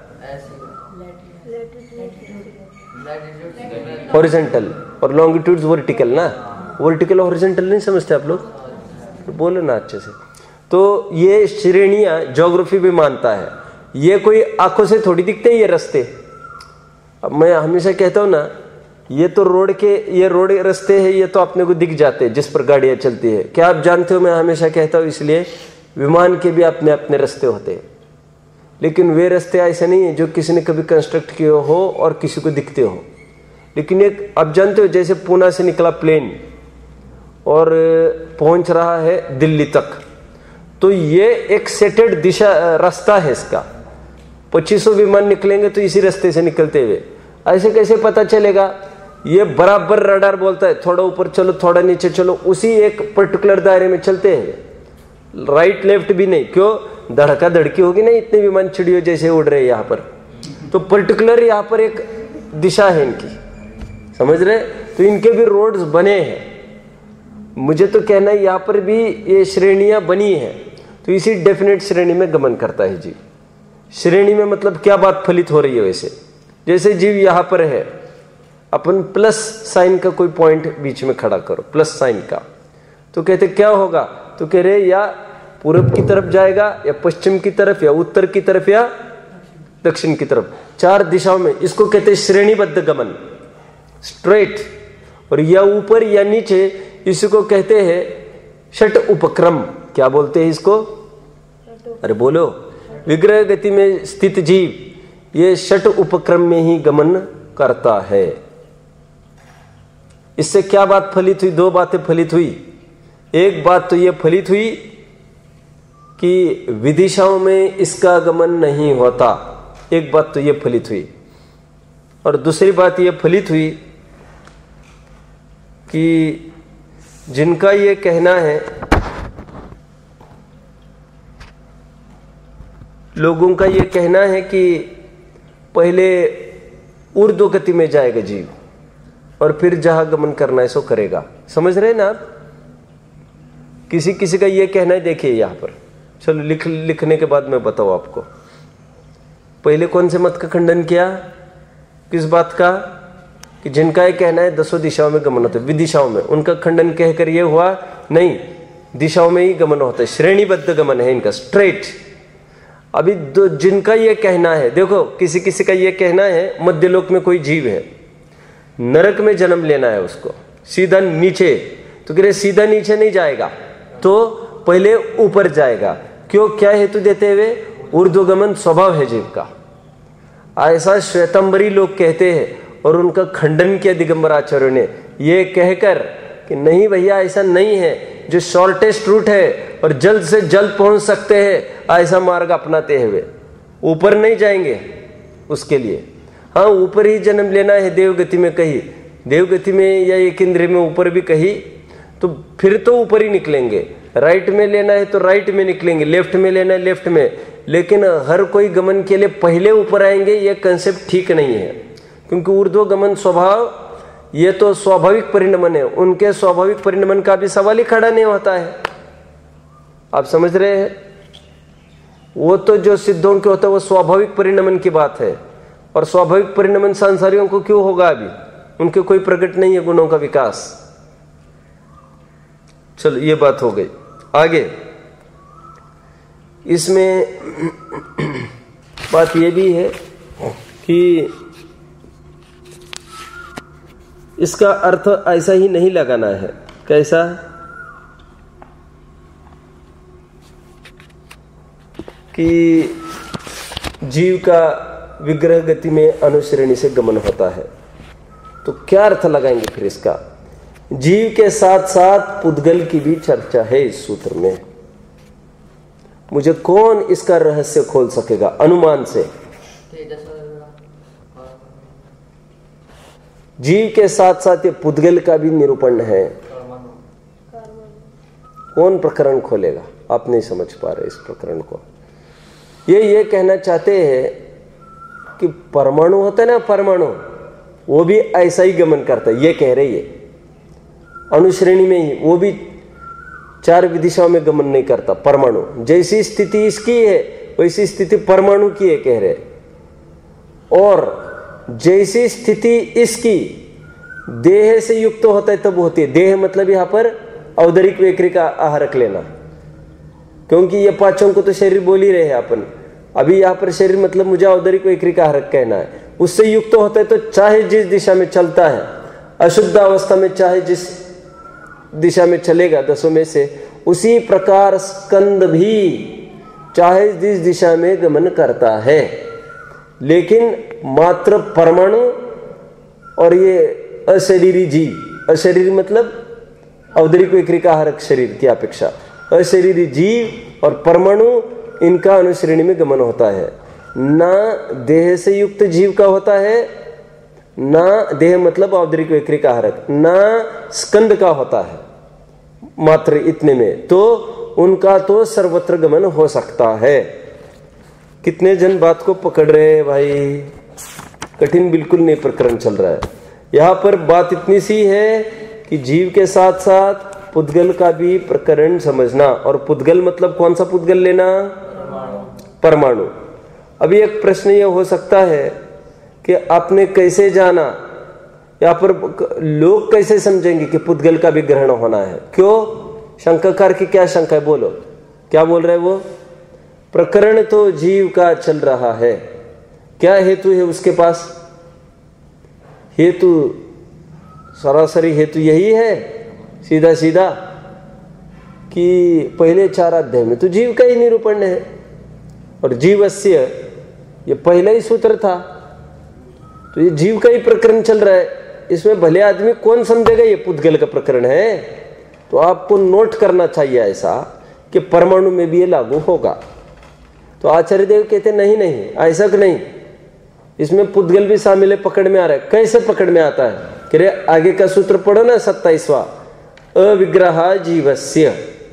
हॉरिजॉन्टल और लॉन्गिट्यूड्स वर्टिकल ना। वर्टिकल और हॉरिजॉन्टल नहीं समझते आप लोग? तो बोलो ना अच्छे से। तो ये श्रेणियां ज्योग्राफी भी मानता है। ये कोई आंखों से थोड़ी दिखते हैं ये रास्ते। अब मैं हमेशा कहता हूँ ना, ये तो रोड के ये रोड रास्ते हैं, ये तो अपने को दिख जाते हैं जिस पर गाड़ियां चलती है। क्या आप जानते हो? मैं हमेशा कहता हूँ इसलिए विमान के भी अपने अपने रास्ते होते हैं, लेकिन वे रास्ते ऐसे नहीं है जो किसी ने कभी कंस्ट्रक्ट किए हो और किसी को दिखते हो। लेकिन एक आप जानते हो, जैसे पूना से निकला प्लेन और पहुंच रहा है दिल्ली तक, तो ये एक सेटेड दिशा रास्ता है इसका। पच्चीसों विमान निकलेंगे तो इसी रास्ते से निकलते हुए। ऐसे कैसे पता चलेगा? ये बराबर रडार बोलता है थोड़ा ऊपर चलो थोड़ा नीचे चलो, उसी एक पर्टिकुलर दायरे में चलते हैं, राइट लेफ्ट भी नहीं। क्यों? धड़का धड़की होगी नहीं, इतने विमान चिड़ियों जैसे उड़ रहे हैं यहाँ पर। तो पर्टिकुलर यहाँ पर एक दिशा है इनकी, समझ रहे? तो इनके भी रोड्स बने हैं। मुझे तो कहना है यहाँ पर भी ये श्रेणियां बनी है, तो इसी डेफिनेट श्रेणी में गमन करता है जीव। श्रेणी में मतलब क्या बात फलित हो रही है? वैसे जैसे जीव यहाँ पर है, अपन प्लस साइन का कोई पॉइंट बीच में खड़ा करो, प्लस साइन का, तो कहते क्या होगा? तो कह रहे या पूरब की तरफ जाएगा, या पश्चिम की तरफ, या उत्तर की तरफ, या दक्षिण की तरफ, चार दिशाओं में। इसको कहते हैं श्रेणीबद्ध गमन, स्ट्रेट। और या ऊपर या नीचे, इसको कहते हैं षट उपक्रम। क्या बोलते हैं इसको? अरे बोलो। विग्रह गति में स्थित जीव ये षट उपक्रम में ही गमन करता है। इससे क्या बात फलित हुई? दो बातें फलित हुई। एक बात तो ये फलित हुई कि विदिशाओं में इसका गमन नहीं होता, एक बात तो ये फलित हुई। और दूसरी बात ये फलित हुई कि जिनका ये कहना है, लोगों का ये कहना है कि पहले ऊर्ध्व गति में जाएगा जीव और फिर जहां गमन करना है सो करेगा। समझ रहे हैं ना आप? किसी किसी का ये कहना है, देखिए यहां पर, चलो लिख लिखने के बाद मैं बताऊं आपको। पहले कौन से मत का खंडन किया? किस बात का? कि जिनका ये कहना है दसों दिशाओं में गमन होता है, विदिशाओं में, उनका खंडन कहकर ये हुआ नहीं, दिशाओं में ही गमन होता है, श्रेणीबद्ध गमन है इनका, स्ट्रेट। अभी जिनका ये कहना है, देखो किसी किसी का ये कहना है मध्यलोक में कोई जीव है, नरक में जन्म लेना है उसको, सीधा नीचे, तो कह रहे सीधा नीचे नहीं जाएगा, तो पहले ऊपर जाएगा। क्यों? क्या हेतु देते हुए? ऊर्ध्वगमन स्वभाव है जीव का, ऐसा श्वेतंबरी लोग कहते हैं और उनका खंडन किया दिगंबर आचार्य ने, ये कहकर कि नहीं भैया ऐसा नहीं है, जो शॉर्टेस्ट रूट है और जल्द से जल्द पहुंच सकते हैं ऐसा मार्ग अपनाते हुए ऊपर नहीं जाएंगे उसके लिए। हाँ, ऊपर ही जन्म लेना है, देवगति में कही, देवगति में या एक इंद्रिय में ऊपर भी कही, तो फिर तो ऊपर ही निकलेंगे। राइट में लेना है तो राइट में निकलेंगे, लेफ्ट में लेना है लेफ्ट में, लेकिन हर कोई गमन के लिए पहले ऊपर आएंगे ये कंसेप्ट ठीक नहीं है, क्योंकि ऊर्ध्व गमन स्वभाव ये तो स्वाभाविक परिणमन है, उनके स्वाभाविक परिणमन का भी सवाल ही खड़ा नहीं होता है। आप समझ रहे हैं? वो तो जो सिद्धों के होता है वो स्वाभाविक परिणमन की बात है, और स्वाभाविक परिणमन सांसारियों को क्यों होगा? अभी उनके कोई प्रकट नहीं है गुणों का विकास। चलो ये बात हो गई। आगे इसमें बात ये भी है कि इसका अर्थ ऐसा ही नहीं लगाना है। कैसा? कि जीव का विग्रह गति में अनुश्रेणी से गमन होता है, तो क्या अर्थ लगाएंगे फिर इसका? जीव के साथ साथ पुद्गल की भी चर्चा है इस सूत्र में। मुझे कौन इसका रहस्य खोल सकेगा अनुमान से? जीव के साथ साथ ये पुद्गल का भी निरूपण है। कौन प्रकरण खोलेगा? आप नहीं समझ पा रहे इस प्रकरण को। ये ये कहना चाहते हैं कि परमाणु होता है ना, परमाणु वो भी ऐसा ही गमन करता है, ये कह रही है। अनुश्रेणी में ही वो भी चार दिशाओं में गमन नहीं करता। परमाणु जैसी स्थिति इसकी है वैसी स्थिति परमाणु की है कह रहे, और जैसी स्थिति इसकी देह से युक्त होता है तब होती है। देह मतलब यहां पर औदरिक वैक्रिक आहारक लेना, क्योंकि ये पांचों को तो शरीर बोल ही रहे हैं अपन। अभी यहां पर शरीर मतलब मुझे औदरिक वैक्रिक आहारक कहना है। उससे युक्त होता है तो चाहे जिस दिशा में चलता है, अशुद्ध अवस्था में चाहे जिस दिशा में चलेगा दसों में से, उसी प्रकार स्कंद भी चाहे जिस दिशा में गमन करता है। लेकिन मात्र परमाणु और ये अशरीरी जीव, अशरीरी मतलब औदरिक वैक्रिक आहारक शरीर की अपेक्षा अशरीरी जीव और परमाणु, इनका अनुश्रेणी में गमन होता है। ना देह से युक्त जीव का होता है, ना देह मतलब औदरिक वैक्रिक आहारक, ना स्कंद का होता है। मात्र इतने में तो उनका तो सर्वत्र गमन हो सकता है। कितने जन बात को पकड़ रहे हैं भाई? कठिन बिल्कुल नहीं प्रकरण चल रहा है। यहां पर बात इतनी सी है कि जीव के साथ साथ पुद्गल का भी प्रकरण समझना। और पुद्गल मतलब कौन सा पुद्गल लेना? परमाणु। अभी एक प्रश्न यह हो सकता है कि आपने कैसे जाना, यहाँ पर लोग कैसे समझेंगे कि पुद्गल का भी ग्रहण होना है? क्यों? शंकाकार की क्या शंका है? बोलो, क्या बोल रहे वो? प्रकरण तो जीव का चल रहा है, क्या हेतु है उसके पास? हेतु सरासरी हेतु यही है सीधा सीधा कि पहले चार अध्याय में तो जीव का ही निरूपण है, और जीवस्य ये पहला ही सूत्र था, तो ये जीव का ही प्रकरण चल रहा है। इसमें भले आदमी कौन समझेगा ये पुद्गल का प्रकरण है? तो आपको नोट करना चाहिए ऐसा कि परमाणु में भी ये लागू होगा। तो आचार्य देव कहते नहीं नहीं ऐसा नहीं, इसमें पुद्गल भी शामिल है, पकड़ में आ रहा है। कैसे पकड़ में आता है? कह रहे आगे का सूत्र पढ़ो ना, सत्ताईसवां, अविग्रह जीवस्य।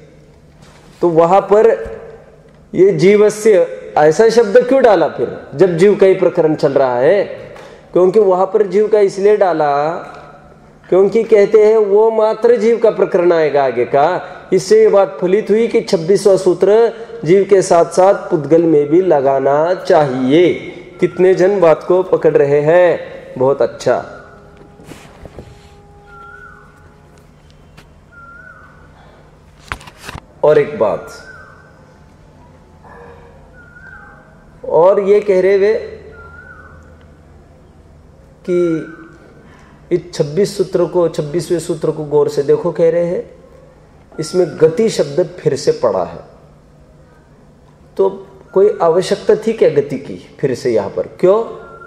तो वहां पर ये जीवस्य ऐसा शब्द क्यों डाला फिर, जब जीव का ही प्रकरण चल रहा है? क्योंकि वहां पर जीव का इसलिए डाला क्योंकि कहते हैं वो मात्र जीव का प्रकरण आएगा आगे का। इससे ये बात फलित हुई कि छब्बीसवां सूत्र जीव के साथ साथ पुद्गल में भी लगाना चाहिए। कितने जन बात को पकड़ रहे हैं? बहुत अच्छा। और एक बात और ये कह रहे वे कि इस छब्बीस सूत्र को छब्बीसवें सूत्र को गौर से देखो, कह रहे हैं इसमें गति शब्द फिर से पड़ा है। तो कोई आवश्यकता थी क्या गति की फिर से यहां पर? क्यों?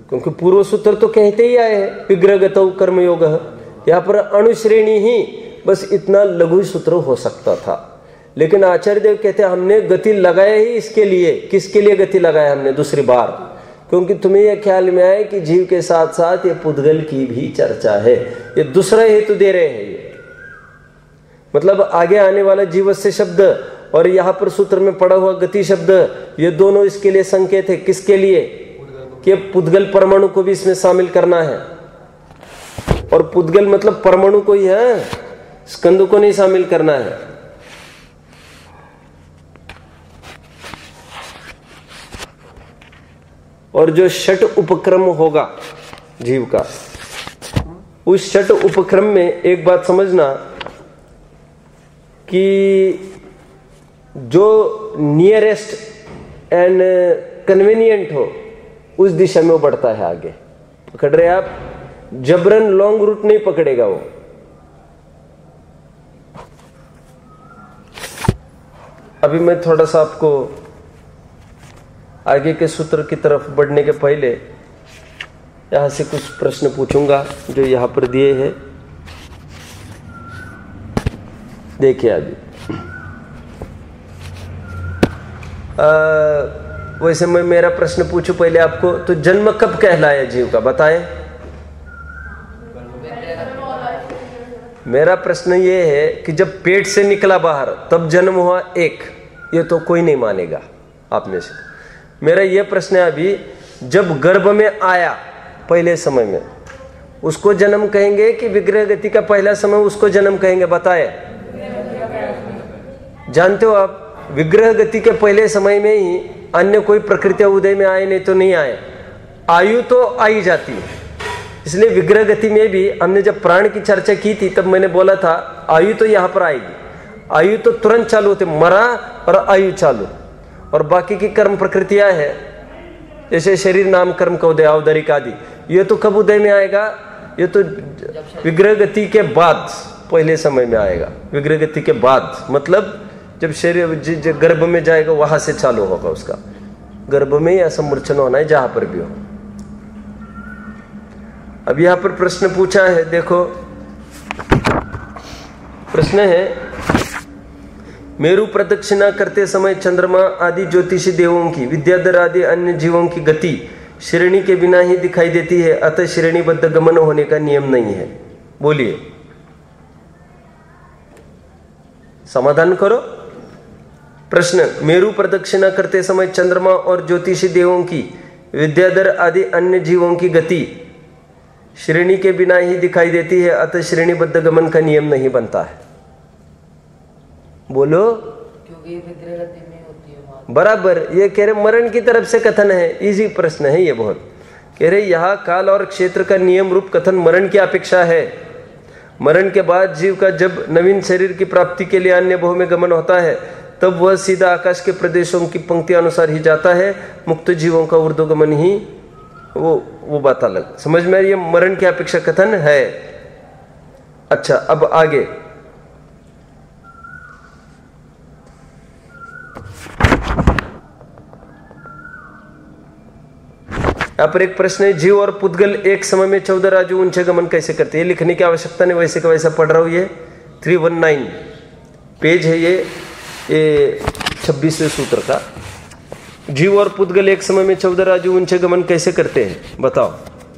क्योंकि पूर्व सूत्र तो कहते ही आए हैं विग्रहगतौ कर्मयोग। यहाँ पर अणुश्रेणी ही बस इतना लघु सूत्र हो सकता था, लेकिन आचार्य देव कहते हैं हमने गति लगाया ही इसके लिए। किसके लिए गति लगाया हमने दूसरी बार? क्योंकि तुम्हें यह ख्याल में आए कि जीव के साथ साथ ये पुद्गल की भी चर्चा है। ये दूसरा हेतु दे रहे हैं। ये मतलब आगे आने वाला जीवस्य शब्द और यहाँ पर सूत्र में पड़ा हुआ गति शब्द, ये दोनों इसके लिए संकेत है। किसके लिए? कि पुद्गल परमाणु को भी इसमें शामिल करना है। और पुद्गल मतलब परमाणु को ही है, स्कंद को नहीं शामिल करना है। और जो षट उपक्रम होगा जीव का, उस षट उपक्रम में एक बात समझना कि जो नियरेस्ट एंड कन्वीनियंट हो उस दिशा में वो बढ़ता है आगे। पकड़ रहे आप? जबरन लॉन्ग रूट नहीं पकड़ेगा वो। अभी मैं थोड़ा सा आपको आगे के सूत्र की तरफ बढ़ने के पहले यहां से कुछ प्रश्न पूछूंगा जो यहां पर दिए हैं। देखिए अभी आ, वैसे मैं मेरा प्रश्न पूछूं पहले आपको, तो जन्म कब कहलाया जीव का, बताएं। मेरा प्रश्न ये है कि जब पेट से निकला बाहर तब जन्म हुआ एक, ये तो कोई नहीं मानेगा आप में से। मेरा ये प्रश्न है अभी, जब गर्भ में आया पहले समय में उसको जन्म कहेंगे कि विग्रह गति का पहला समय उसको जन्म कहेंगे, बताए। जानते हो आप, विग्रह गति के पहले समय में ही अन्य कोई प्रकृति उदय में आए, नहीं तो नहीं आए। आयु तो आई जाती है, इसलिए विग्रह गति में भी हमने जब प्राण की चर्चा की थी तब मैंने बोला था आयु तो यहां पर आएगी। आयु तो तुरंत चालू होते, मरा और आयु चालू। और बाकी की कर्म प्रकृतियां है, जैसे शरीर नाम कर्म का उदय, औदरिक आदि, ये तो कब उदय में आएगा? ये तो विग्रह गति के बाद पहले समय में आएगा। विग्रह गति के बाद मतलब जब शरीर गर्भ में जाएगा वहां से चालू होगा उसका। गर्भ में या सम्मूर्छन होना है जहां पर भी हो। अब यहां पर प्रश्न पूछा है, देखो प्रश्न है, मेरु प्रदक्षिणा करते समय चंद्रमा आदि ज्योतिषी देवों की, विद्याधर आदि अन्य जीवों की गति श्रेणी के बिना ही दिखाई देती है, अतः श्रेणीबद्ध गमन होने का नियम नहीं है। बोलिए, समाधान करो। प्रश्न, मेरु प्रदक्षिणा करते समय चंद्रमा और ज्योतिषी देवों की, विद्याधर आदि अन्य जीवों की गति श्रेणी के बिना ही दिखाई देती है, अतः श्रेणीबद्ध गमन का नियम नहीं बनता है। बोलो। क्योंकि विग्रह गति में होती है। बराबर, ये कह रहे मरण की तरफ से कथन है। इजी प्रश्न है ये बहुत। कह रहे यहाँ काल और क्षेत्र का नियम रूप कथन मरण की अपेक्षा है। मरण के बाद जीव का जब नवीन शरीर की प्राप्ति के लिए अन्य भव में गमन होता है तब वह सीधा आकाश के प्रदेशों की पंक्ति अनुसार ही जाता है। मुक्त जीवों का ऊर्ध्वगमन ही वो वो बात अलग। समझ में ये मरण की अपेक्षा कथन है। अच्छा, अब आगे यहाँ पर एक प्रश्न है, जीव और पुद्गल एक समय में चौदह राजू ऊंचे गमन कैसे करते हैं? लिखने की आवश्यकता नहीं, वैसे का वैसा पढ़ रहा हूं। ये थ्री वन नाइन पेज है, ये ये छब्बीसवें सूत्र का। जीव और पुद्गल एक समय में चौदह राजू ऊंचे गमन कैसे करते हैं, बताओ।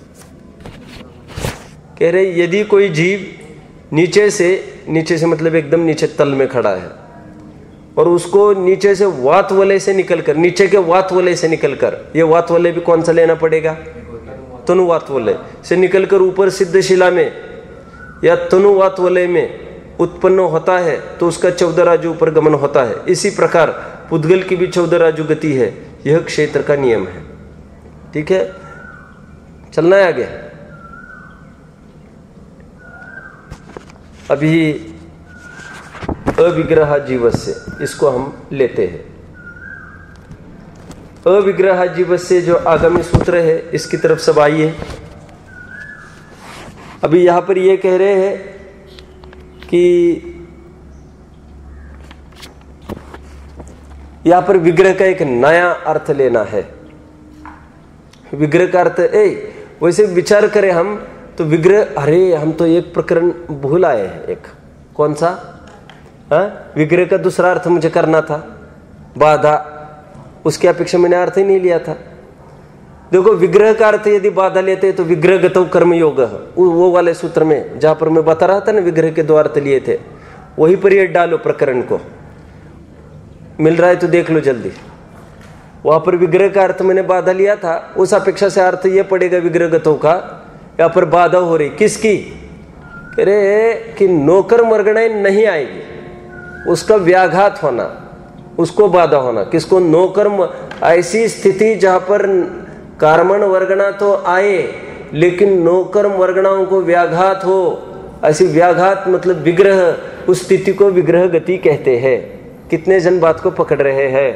कह रहे यदि कोई जीव नीचे से, नीचे से मतलब एकदम नीचे तल में खड़ा है और उसको नीचे से वात वलय से निकलकर, नीचे के वात वलय से निकलकर, ये वात वलय भी कौन सा लेना पड़ेगा? तनुवात वलय से निकलकर ऊपर सिद्ध शिला में या तनुवात वलय में उत्पन्न होता है तो उसका चौदह राजू ऊपर गमन होता है। इसी प्रकार पुद्गल की भी चौदह राजू गति है। यह क्षेत्र का नियम है। ठीक है, चलना है आगे। अभी अविग्रह जीवस्य, इसको हम लेते हैं। अविग्रह जीवस्य जो आगामी सूत्र है इसकी तरफ सब आइए। अभी यहां पर ये कह रहे हैं कि यहां पर विग्रह का एक नया अर्थ लेना है। विग्रह का अर्थ ए वैसे विचार करें हम तो विग्रह, अरे हम तो एक प्रकरण भूल आए हैं। एक कौन सा? हाँ, विग्रह का दूसरा अर्थ मुझे करना था बाधा, उसकी अपेक्षा मैंने अर्थ ही नहीं लिया था। देखो विग्रह का अर्थ यदि बाधा लेते तो विग्रहगतो कर्म योग, वो वाले सूत्र में जहां पर मैं बता रहा था ना विग्रह के दो अर्थ लिए थे, वही पर ये डालो प्रकरण को, मिल रहा है तो देख लो जल्दी। वहां पर विग्रह का अर्थ मैंने बाधा लिया था, उस अपेक्षा से अर्थ ये पड़ेगा विग्रहगतों का, यहाँ पर बाधा हो रही किसकी? अरे कि नौकर मर्गणाएं नहीं आएगी, उसका व्याघात होना, उसको बाधा होना। किसको? नौकर। ऐसी स्थिति जहां पर कार्मण वर्गणा तो आए लेकिन नौकर वर्गणाओं को व्याघात हो, ऐसी व्याघात मतलब विग्रह, उस स्थिति को विग्रह गति कहते हैं। कितने जन बात को पकड़ रहे हैं?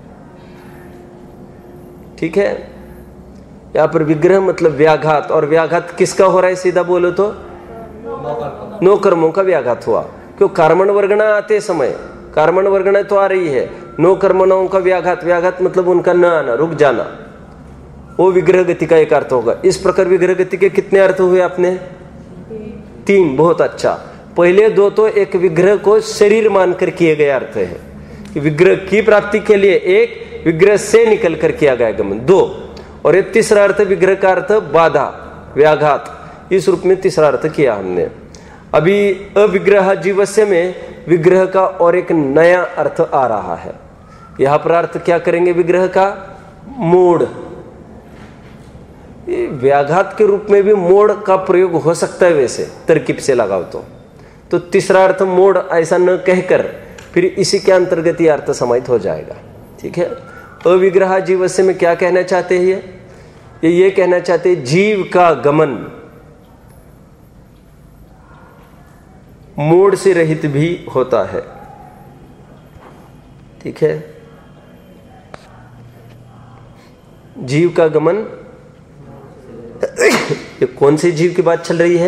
ठीक है, यहां पर विग्रह मतलब व्याघात, और व्याघात किसका हो रहा है? सीधा बोलो तो नौकर्मों का व्याघात हुआ। क्यों? कर्मण वर्गणा आते समय, कर्मण वर्गणा तो आ रही है, नो कर्मणों का व्याघात, व्याघात मतलब उनका न आना, रुक जाना, वो विग्रह गति का एक अर्थ होगा। इस प्रकार विग्रह गति के कितने अर्थ हुए आपने? तीन। बहुत अच्छा। पहले दो तो एक विग्रह को शरीर मानकर किए गए अर्थ है कि विग्रह की प्राप्ति के लिए, एक विग्रह से निकल कर किया गया गमन, दो, और एक तीसरा अर्थ विग्रह का अर्थ बाधा, व्याघात। इस रूप में तीसरा अर्थ किया हमने। अभी अविग्रह जीवस्य में विग्रह का और एक नया अर्थ आ रहा है। यहां पर अर्थ क्या करेंगे विग्रह का? मोड़। व्याघात के रूप में भी मोड़ का प्रयोग हो सकता है वैसे तरकीब से लगाओ तो तो तीसरा अर्थ मोड़ ऐसा न कहकर फिर इसी के अंतर्गत ये अर्थ समाहित हो जाएगा। ठीक है, अविग्रह जीवस्य में क्या कहना चाहते हैं? ये ये कहना चाहते हैं जीव का गमन मोड़ से रहित भी होता है। ठीक है, जीव का गमन, ये कौन से जीव की बात चल रही है?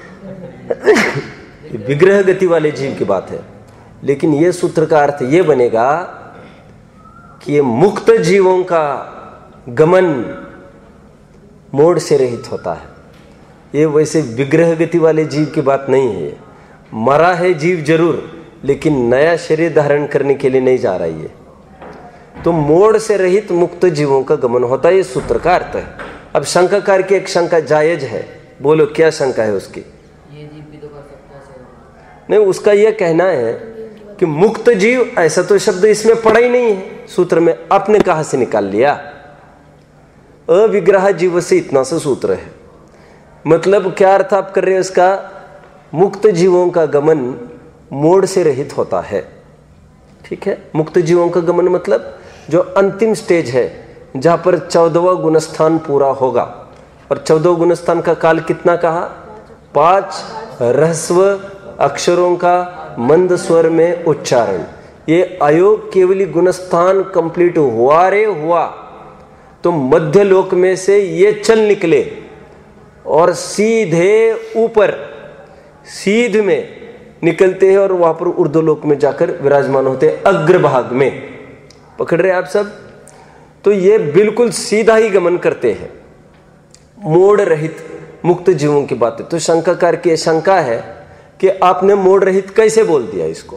विग्रह गति वाले जीव की बात है। लेकिन ये सूत्र का अर्थ ये बनेगा कि ये मुक्त जीवों का गमन मोड़ से रहित होता है। ये वैसे विग्रह गति वाले जीव की बात नहीं है। मरा है जीव जरूर, लेकिन नया शरीर धारण करने के लिए नहीं जा रहा है। तो मोड़ से रहित मुक्त जीवों का गमन होता है, ये सूत्र का अर्थ है। अब शंकाकार की एक शंका जायज है, बोलो क्या शंका है उसकी? ये जीव भी तो कर सकता है। नहीं, उसका यह कहना है कि मुक्त जीव, ऐसा तो शब्द इसमें पड़ा ही नहीं है सूत्र में, आपने कहां से निकाल लिया? अविग्रह जीव से इतना सा सूत्र है, मतलब क्या अर्थ आप कर रहे हो इसका? मुक्त जीवों का गमन मोड़ से रहित होता है। ठीक है, मुक्त जीवों का गमन मतलब जो अंतिम स्टेज है जहां पर चौदहवां गुणस्थान पूरा होगा। और चौदह गुणस्थान का काल कितना कहा? पांच ह्रस्व अक्षरों का मंद स्वर में उच्चारण। ये अयोग केवली गुणस्थान कंप्लीट हुआ रे हुआ तो मध्य लोक में से ये चल निकले और सीधे ऊपर सीध में निकलते हैं और वहां पर ऊर्ध्वलोक में जाकर विराजमान होते हैं अग्रभाग में। पकड़ रहे आप सब? तो ये बिल्कुल सीधा ही गमन करते हैं, मोड़ रहित मुक्त जीवों की बात है। तो शंकाकार की शंका है कि आपने मोड़ रहित कैसे बोल दिया इसको,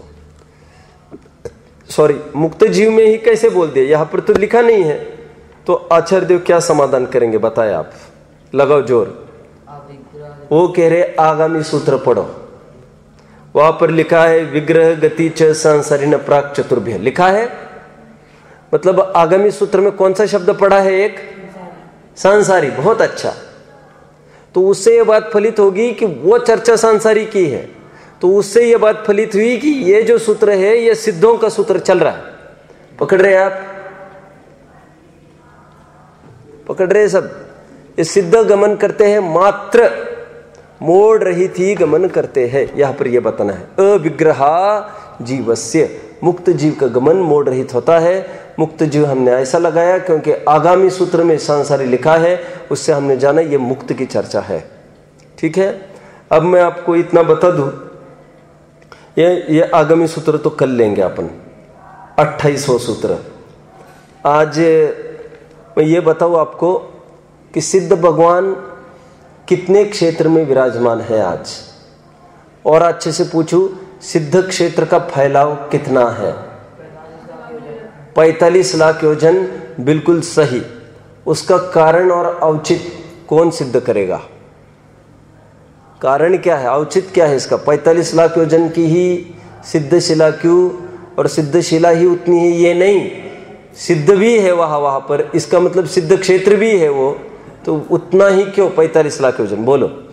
सॉरी मुक्त जीव में ही कैसे बोल दिया, यहां पर तो लिखा नहीं है। तो आचार्य देव क्या समाधान करेंगे बताए आप? लगाओ जोर। वो कह रहे आगामी सूत्र पढ़ो, वहां पर लिखा है विग्रह गति च सांसारिण प्राक चतुर्भ्य लिखा है। मतलब आगामी सूत्र में कौन सा शब्द पढ़ा है? एक सांसारी। बहुत अच्छा, तो उससे यह बात फलित होगी कि वो चर्चा सांसारी की है, तो उससे यह बात फलित हुई कि ये जो सूत्र है ये सिद्धों का सूत्र चल रहा है। पकड़ रहे आप? पकड़ रहे सब? ये सिद्ध गमन करते हैं, मात्र मोड़ रहित ही गमन करते हैं। यहां पर यह बताना है अविग्रहा जीवस्य, मुक्त जीव का गमन मोड़ रहित होता है। मुक्त जीव हमने ऐसा लगाया क्योंकि आगामी सूत्र में सांसारी लिखा है, उससे हमने जाना ये मुक्त की चर्चा है। ठीक है, अब मैं आपको इतना बता दूं, ये ये आगामी सूत्र तो कल लेंगे अपन, अट्ठाईसवां सूत्र। आज मैं ये बताऊं आपको कि सिद्ध भगवान कितने क्षेत्र में विराजमान है आज, और अच्छे से पूछूं सिद्ध क्षेत्र का फैलाव कितना है? पैंतालीस लाख योजन, बिल्कुल सही। उसका कारण और औचित्य कौन सिद्ध करेगा? कारण क्या है, औचित्य क्या है इसका? पैंतालीस लाख योजन की ही सिद्ध शिला क्यों, और सिद्ध शिला ही उतनी ही ये नहीं, सिद्ध भी है वहां वहां पर, इसका मतलब सिद्ध क्षेत्र भी है वो, तो उतना ही क्यों पैंतालीस लाख योजन? बोलो। तो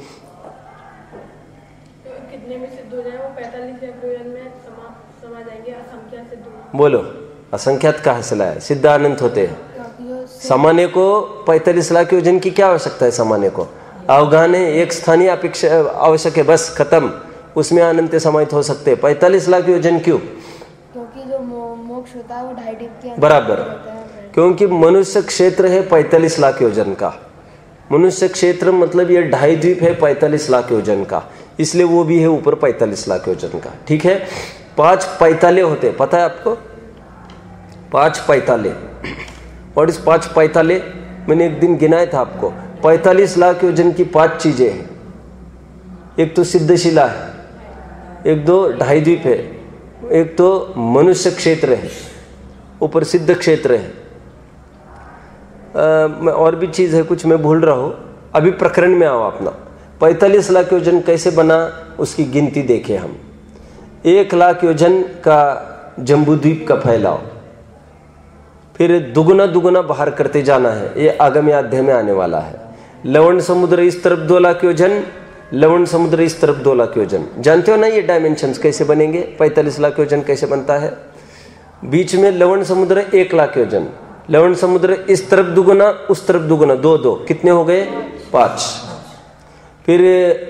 कितने में सिद्ध हो जाए वो पैंतालीस लाख योजन में समा समा जाएंगे, असंख्यात सिद्ध हो। बोलो, असंख्यात का हासिल है, सिद्ध अनंत होते हैं। सामान्य को पैंतालीस लाख योजन की क्या आवश्यकता है? सामान्य को अवगाहन है, एक स्थानीय अपेक्षा आवश्यक है, बस खत्म, उसमें अनंत समाहित हो सकते हैं। पैंतालीस लाख योजन क्यों? क्योंकि जो मोक्ष होता है वो ढाई डिप के अंदर बराबर, होता है। क्योंकि मनुष्य क्षेत्र है पैंतालीस लाख योजन का। मनुष्य क्षेत्र मतलब ये ढाई द्वीप है पैंतालीस लाख योजन का, इसलिए वो भी है ऊपर पैंतालीस लाख योजन का। ठीक है, पांच पैताले होते, पता है आपको? पांच पैताले, और इस पांच पैताले मैंने एक दिन गिनाया था आपको। पैंतालीस लाख योजन की पांच चीजें हैं। एक तो सिद्धशिला है, एक दो ढाई द्वीप है, एक तो मनुष्य क्षेत्र है, ऊपर सिद्ध क्षेत्र है, आ, और भी चीज है कुछ मैं भूल रहा हूं। अभी प्रकरण में आओ अपना। पैंतालीस लाख योजन कैसे बना उसकी गिनती देखें हम। एक लाख योजन का जम्बूद्वीप का फैलाव, फिर दुगुना दुगुना बाहर करते जाना है, ये आगामी अध्याय में आने वाला है। लवण समुद्र इस तरफ दो लाख योजन, लवण समुद्र इस तरफ दो लाख योजन। जानते हो ना ये डायमेंशंस कैसे बनेंगे? पैंतालीस लाख योजन कैसे बनता है? बीच में लवण समुद्र एक लाख योजन, लवण समुद्र इस तरफ दुगुना उस तरफ दुगुना, दो दो कितने हो गए? पांच। फिर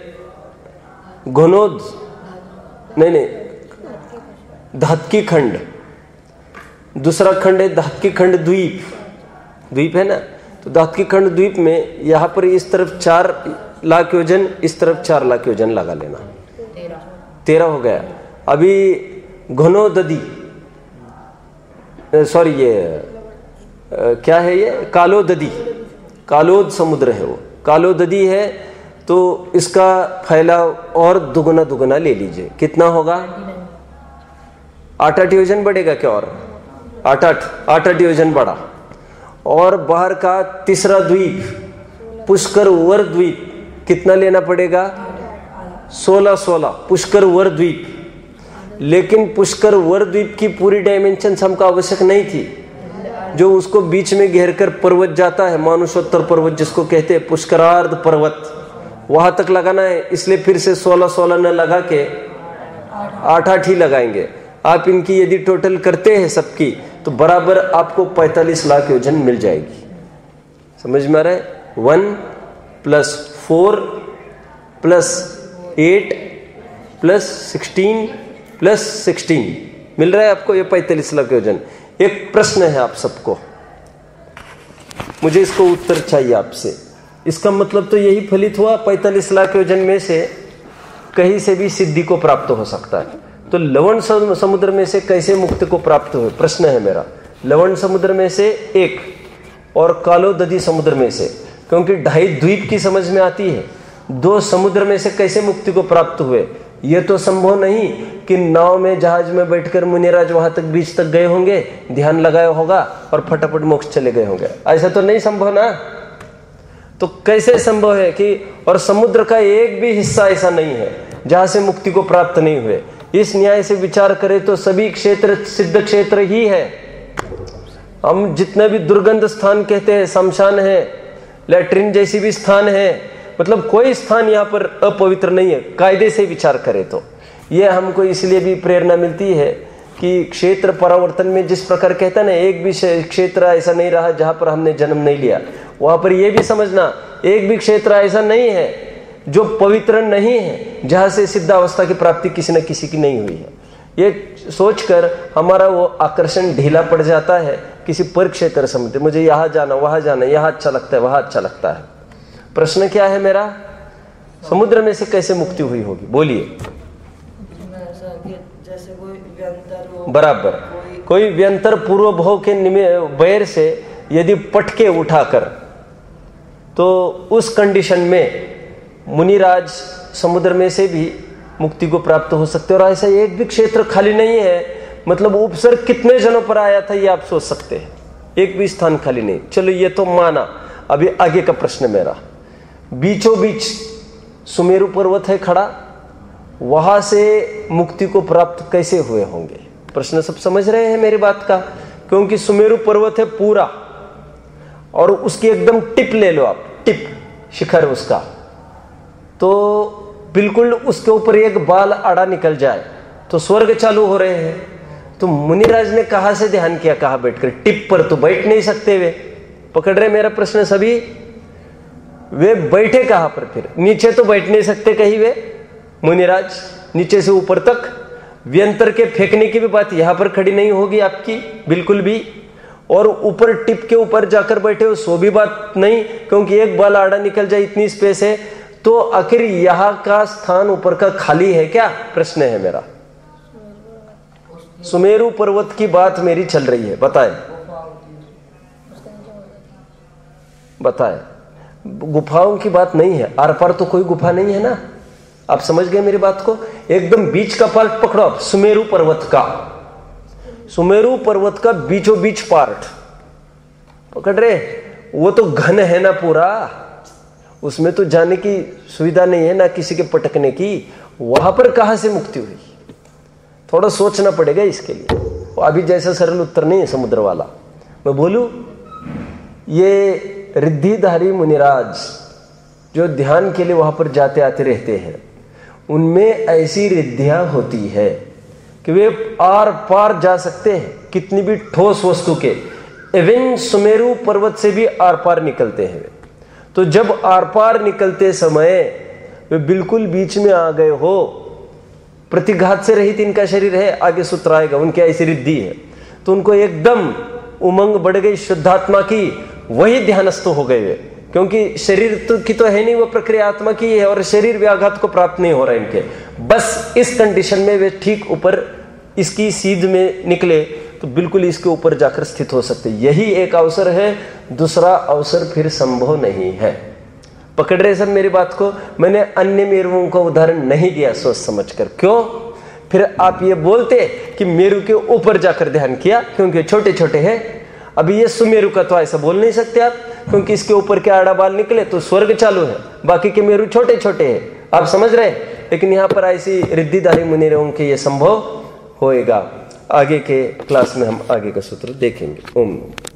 घनोद नहीं नहीं धातकी खंड, दूसरा खंड है धातकी खंड द्वीप, द्वीप है ना, तो धातकी खंड द्वीप में यहां पर इस तरफ चार लाख योजन, इस तरफ चार लाख योजन लगा लेना, तेरह हो गया। अभी घनोददी, सॉरी ये आ, क्या है ये? कालोददी, कालोद समुद्र है वो, कालोददी है, तो इसका फैलाव और दुगुना दुगुना ले लीजिए। कितना होगा? आठ आठ योजन बढ़ेगा क्या? और आठ आठ आठ आठ योजन बढ़ा। और बाहर का तीसरा द्वीप पुष्कर वर द्वीप, कितना लेना पड़ेगा? सोलह सोलह पुष्कर वर द्वीप। लेकिन पुष्कर वर द्वीप की पूरी डायमेंशन हमको आवश्यक नहीं थी। जो उसको बीच में घेर कर पर्वत जाता है, मानुषोत्तर पर्वत जिसको कहते हैं, पुष्करार्ध पर्वत, वहां तक लगाना है। इसलिए फिर से सोलह सोलह न लगा के आठ आठ ही लगाएंगे। आप इनकी यदि टोटल करते हैं सबकी, तो बराबर आपको पैंतालीस लाख योजन मिल जाएगी। समझ में आ रहा है? One plus four plus eight plus sixteen plus sixteen मिल रहा है आपको ये पैंतालीस लाख योजन। एक प्रश्न है आप सबको, मुझे इसको उत्तर चाहिए आपसे। इसका मतलब तो यही फलित हुआ, पैंतालीस लाख योजन में से कहीं से भी सिद्धि को प्राप्त हो सकता है। तो लवण समुद्र में से कैसे मुक्ति को प्राप्त हुए, प्रश्न है मेरा। लवण समुद्र में से एक, और कालोददी समुद्र में से, क्योंकि ढाई द्वीप की समझ में आती है। दो समुद्र में से कैसे मुक्ति को प्राप्त हुए? ये तो संभव नहीं कि नाव में जहाज में बैठकर मुनिराज वहां तक बीच तक गए होंगे, ध्यान लगाया होगा और फटाफट मोक्ष चले गए होंगे, ऐसा तो नहीं संभव ना। तो कैसे संभव है कि, और समुद्र का एक भी हिस्सा ऐसा नहीं है जहां से मुक्ति को प्राप्त नहीं हुए। इस न्याय से विचार करें तो सभी क्षेत्र सिद्ध क्षेत्र ही है। हम जितने भी दुर्गंध स्थान कहते हैं, शमशान है, लैट्रिन जैसी भी स्थान है, मतलब कोई स्थान यहाँ पर अपवित्र नहीं है कायदे से विचार करें तो। ये हमको इसलिए भी प्रेरणा मिलती है कि क्षेत्र परावर्तन में जिस प्रकार कहता है ना, एक भी क्षेत्र ऐसा नहीं रहा जहां पर हमने जन्म नहीं लिया, वहां पर यह भी समझना एक भी क्षेत्र ऐसा नहीं है जो पवित्र नहीं है, जहां से सिद्धावस्था की प्राप्ति किसी न किसी की नहीं हुई है। ये सोचकर हमारा वो आकर्षण ढीला पड़ जाता है किसी पर क्षेत्र समझते, मुझे यहाँ जाना वहां जाना, यहाँ अच्छा लगता है वहां अच्छा लगता है। प्रश्न क्या है मेरा? समुद्र में से कैसे मुक्ति हुई होगी? बोलिए। जैसे कोई व्यंतर हो, बराबर, कोई व्यंतर पूर्व भोग के बैर से यदि पटके उठाकर तो उस कंडीशन में मुनिराज समुद्र में से भी मुक्ति को प्राप्त हो सकते हैं। और ऐसा एक भी क्षेत्र खाली नहीं है, मतलब उपसर्ग कितने जनों पर आया था ये आप सोच सकते हैं, एक भी स्थान खाली नहीं। चलो ये तो माना, अभी आगे का प्रश्न मेरा, बीचों बीच सुमेरु पर्वत है खड़ा, वहां से मुक्ति को प्राप्त कैसे हुए होंगे? प्रश्न सब समझ रहे हैं मेरी बात का? क्योंकि सुमेरु पर्वत है पूरा, और उसकी एकदम टिप ले लो आप, टिप शिखर उसका, तो बिल्कुल उसके ऊपर एक बाल आड़ा निकल जाए तो स्वर्ग चालू हो रहे हैं। तो मुनिराज ने कहां से ध्यान किया? कहां बैठकर? टिप पर तो बैठ नहीं सकते वे। पकड़ रहे मेरा प्रश्न सभी? वे बैठे कहां पर फिर? नीचे तो बैठ नहीं सकते कहीं वे मुनिराज, नीचे से ऊपर तक व्यंतर के फेंकने की भी बात यहां पर खड़ी नहीं होगी आपकी बिल्कुल भी। और ऊपर टिप के ऊपर जाकर बैठे हो सो भी बात नहीं, क्योंकि एक बाल आड़ा निकल जाए इतनी स्पेस है। तो आखिर यहां का स्थान ऊपर का खाली है क्या? प्रश्न है मेरा। सुमेरु पर्वत की बात मेरी चल रही है, बताए बताए गुफाओं की बात नहीं है, आर पार तो कोई गुफा नहीं है ना। आप समझ गए मेरी बात को? एकदम बीच का पार्ट पकड़ो आप, सुमेरु पर्वत का, सुमेरु पर्वत का बीचों बीच पार्ट पकड़ रहे। वो तो घन है ना पूरा, उसमें तो जाने की सुविधा नहीं है ना किसी के पटकने की। वहां पर कहां से मुक्ति हुई? थोड़ा सोचना पड़ेगा इसके लिए। अभी जैसा सरल उत्तर नहीं है समुद्र वाला। मैं बोलूं, ये रिद्धिधारी मुनिराज जो ध्यान के लिए वहां पर जाते आते रहते हैं, उनमें ऐसी रिद्धियां होती है कि वे आर पार जा सकते हैं कितनी भी ठोस वस्तु के। इवन सुमेरु पर्वत से भी आर पार निकलते हैं। तो जब आर पार निकलते समय वे बिल्कुल बीच में आ गए हो, प्रतिघात से रहित इनका शरीर है, आगे सूत्र आएगा, उनकी ऐसी रिद्धि है, तो उनको एकदम उमंग बढ़ गई शुद्धात्मा की, वही ध्यानस्थ हो गए वे। क्योंकि शरीर तो की तो है नहीं, वो प्रक्रिया आत्मा की है, और शरीर व्याघात को प्राप्त नहीं हो रहा इनके। बस इस कंडीशन में वे ठीक ऊपर इसकी सीध में निकले तो बिल्कुल इसके ऊपर जाकर स्थित हो सकते। यही एक अवसर है, दूसरा अवसर फिर संभव नहीं है। पकड़ रहे सब मेरी बात को? मैंने अन्य मेरुओं का उदाहरण नहीं दिया सोच समझकर। क्यों? फिर आप ये बोलते कि मेरु के ऊपर जाकर ध्यान किया, क्योंकि छोटे छोटे हैं। अभी ये सुमेरु का तो ऐसा बोल नहीं सकते आप, क्योंकि इसके ऊपर के आड़ा बाल निकले तो स्वर्ग चालू है, बाकी के मेरु छोटे छोटे हैं। आप समझ रहे? लेकिन यहाँ पर ऐसी रिद्धिधारी मुनियों के ये संभव होएगा। आगे के क्लास में हम आगे का सूत्र देखेंगे। ओम।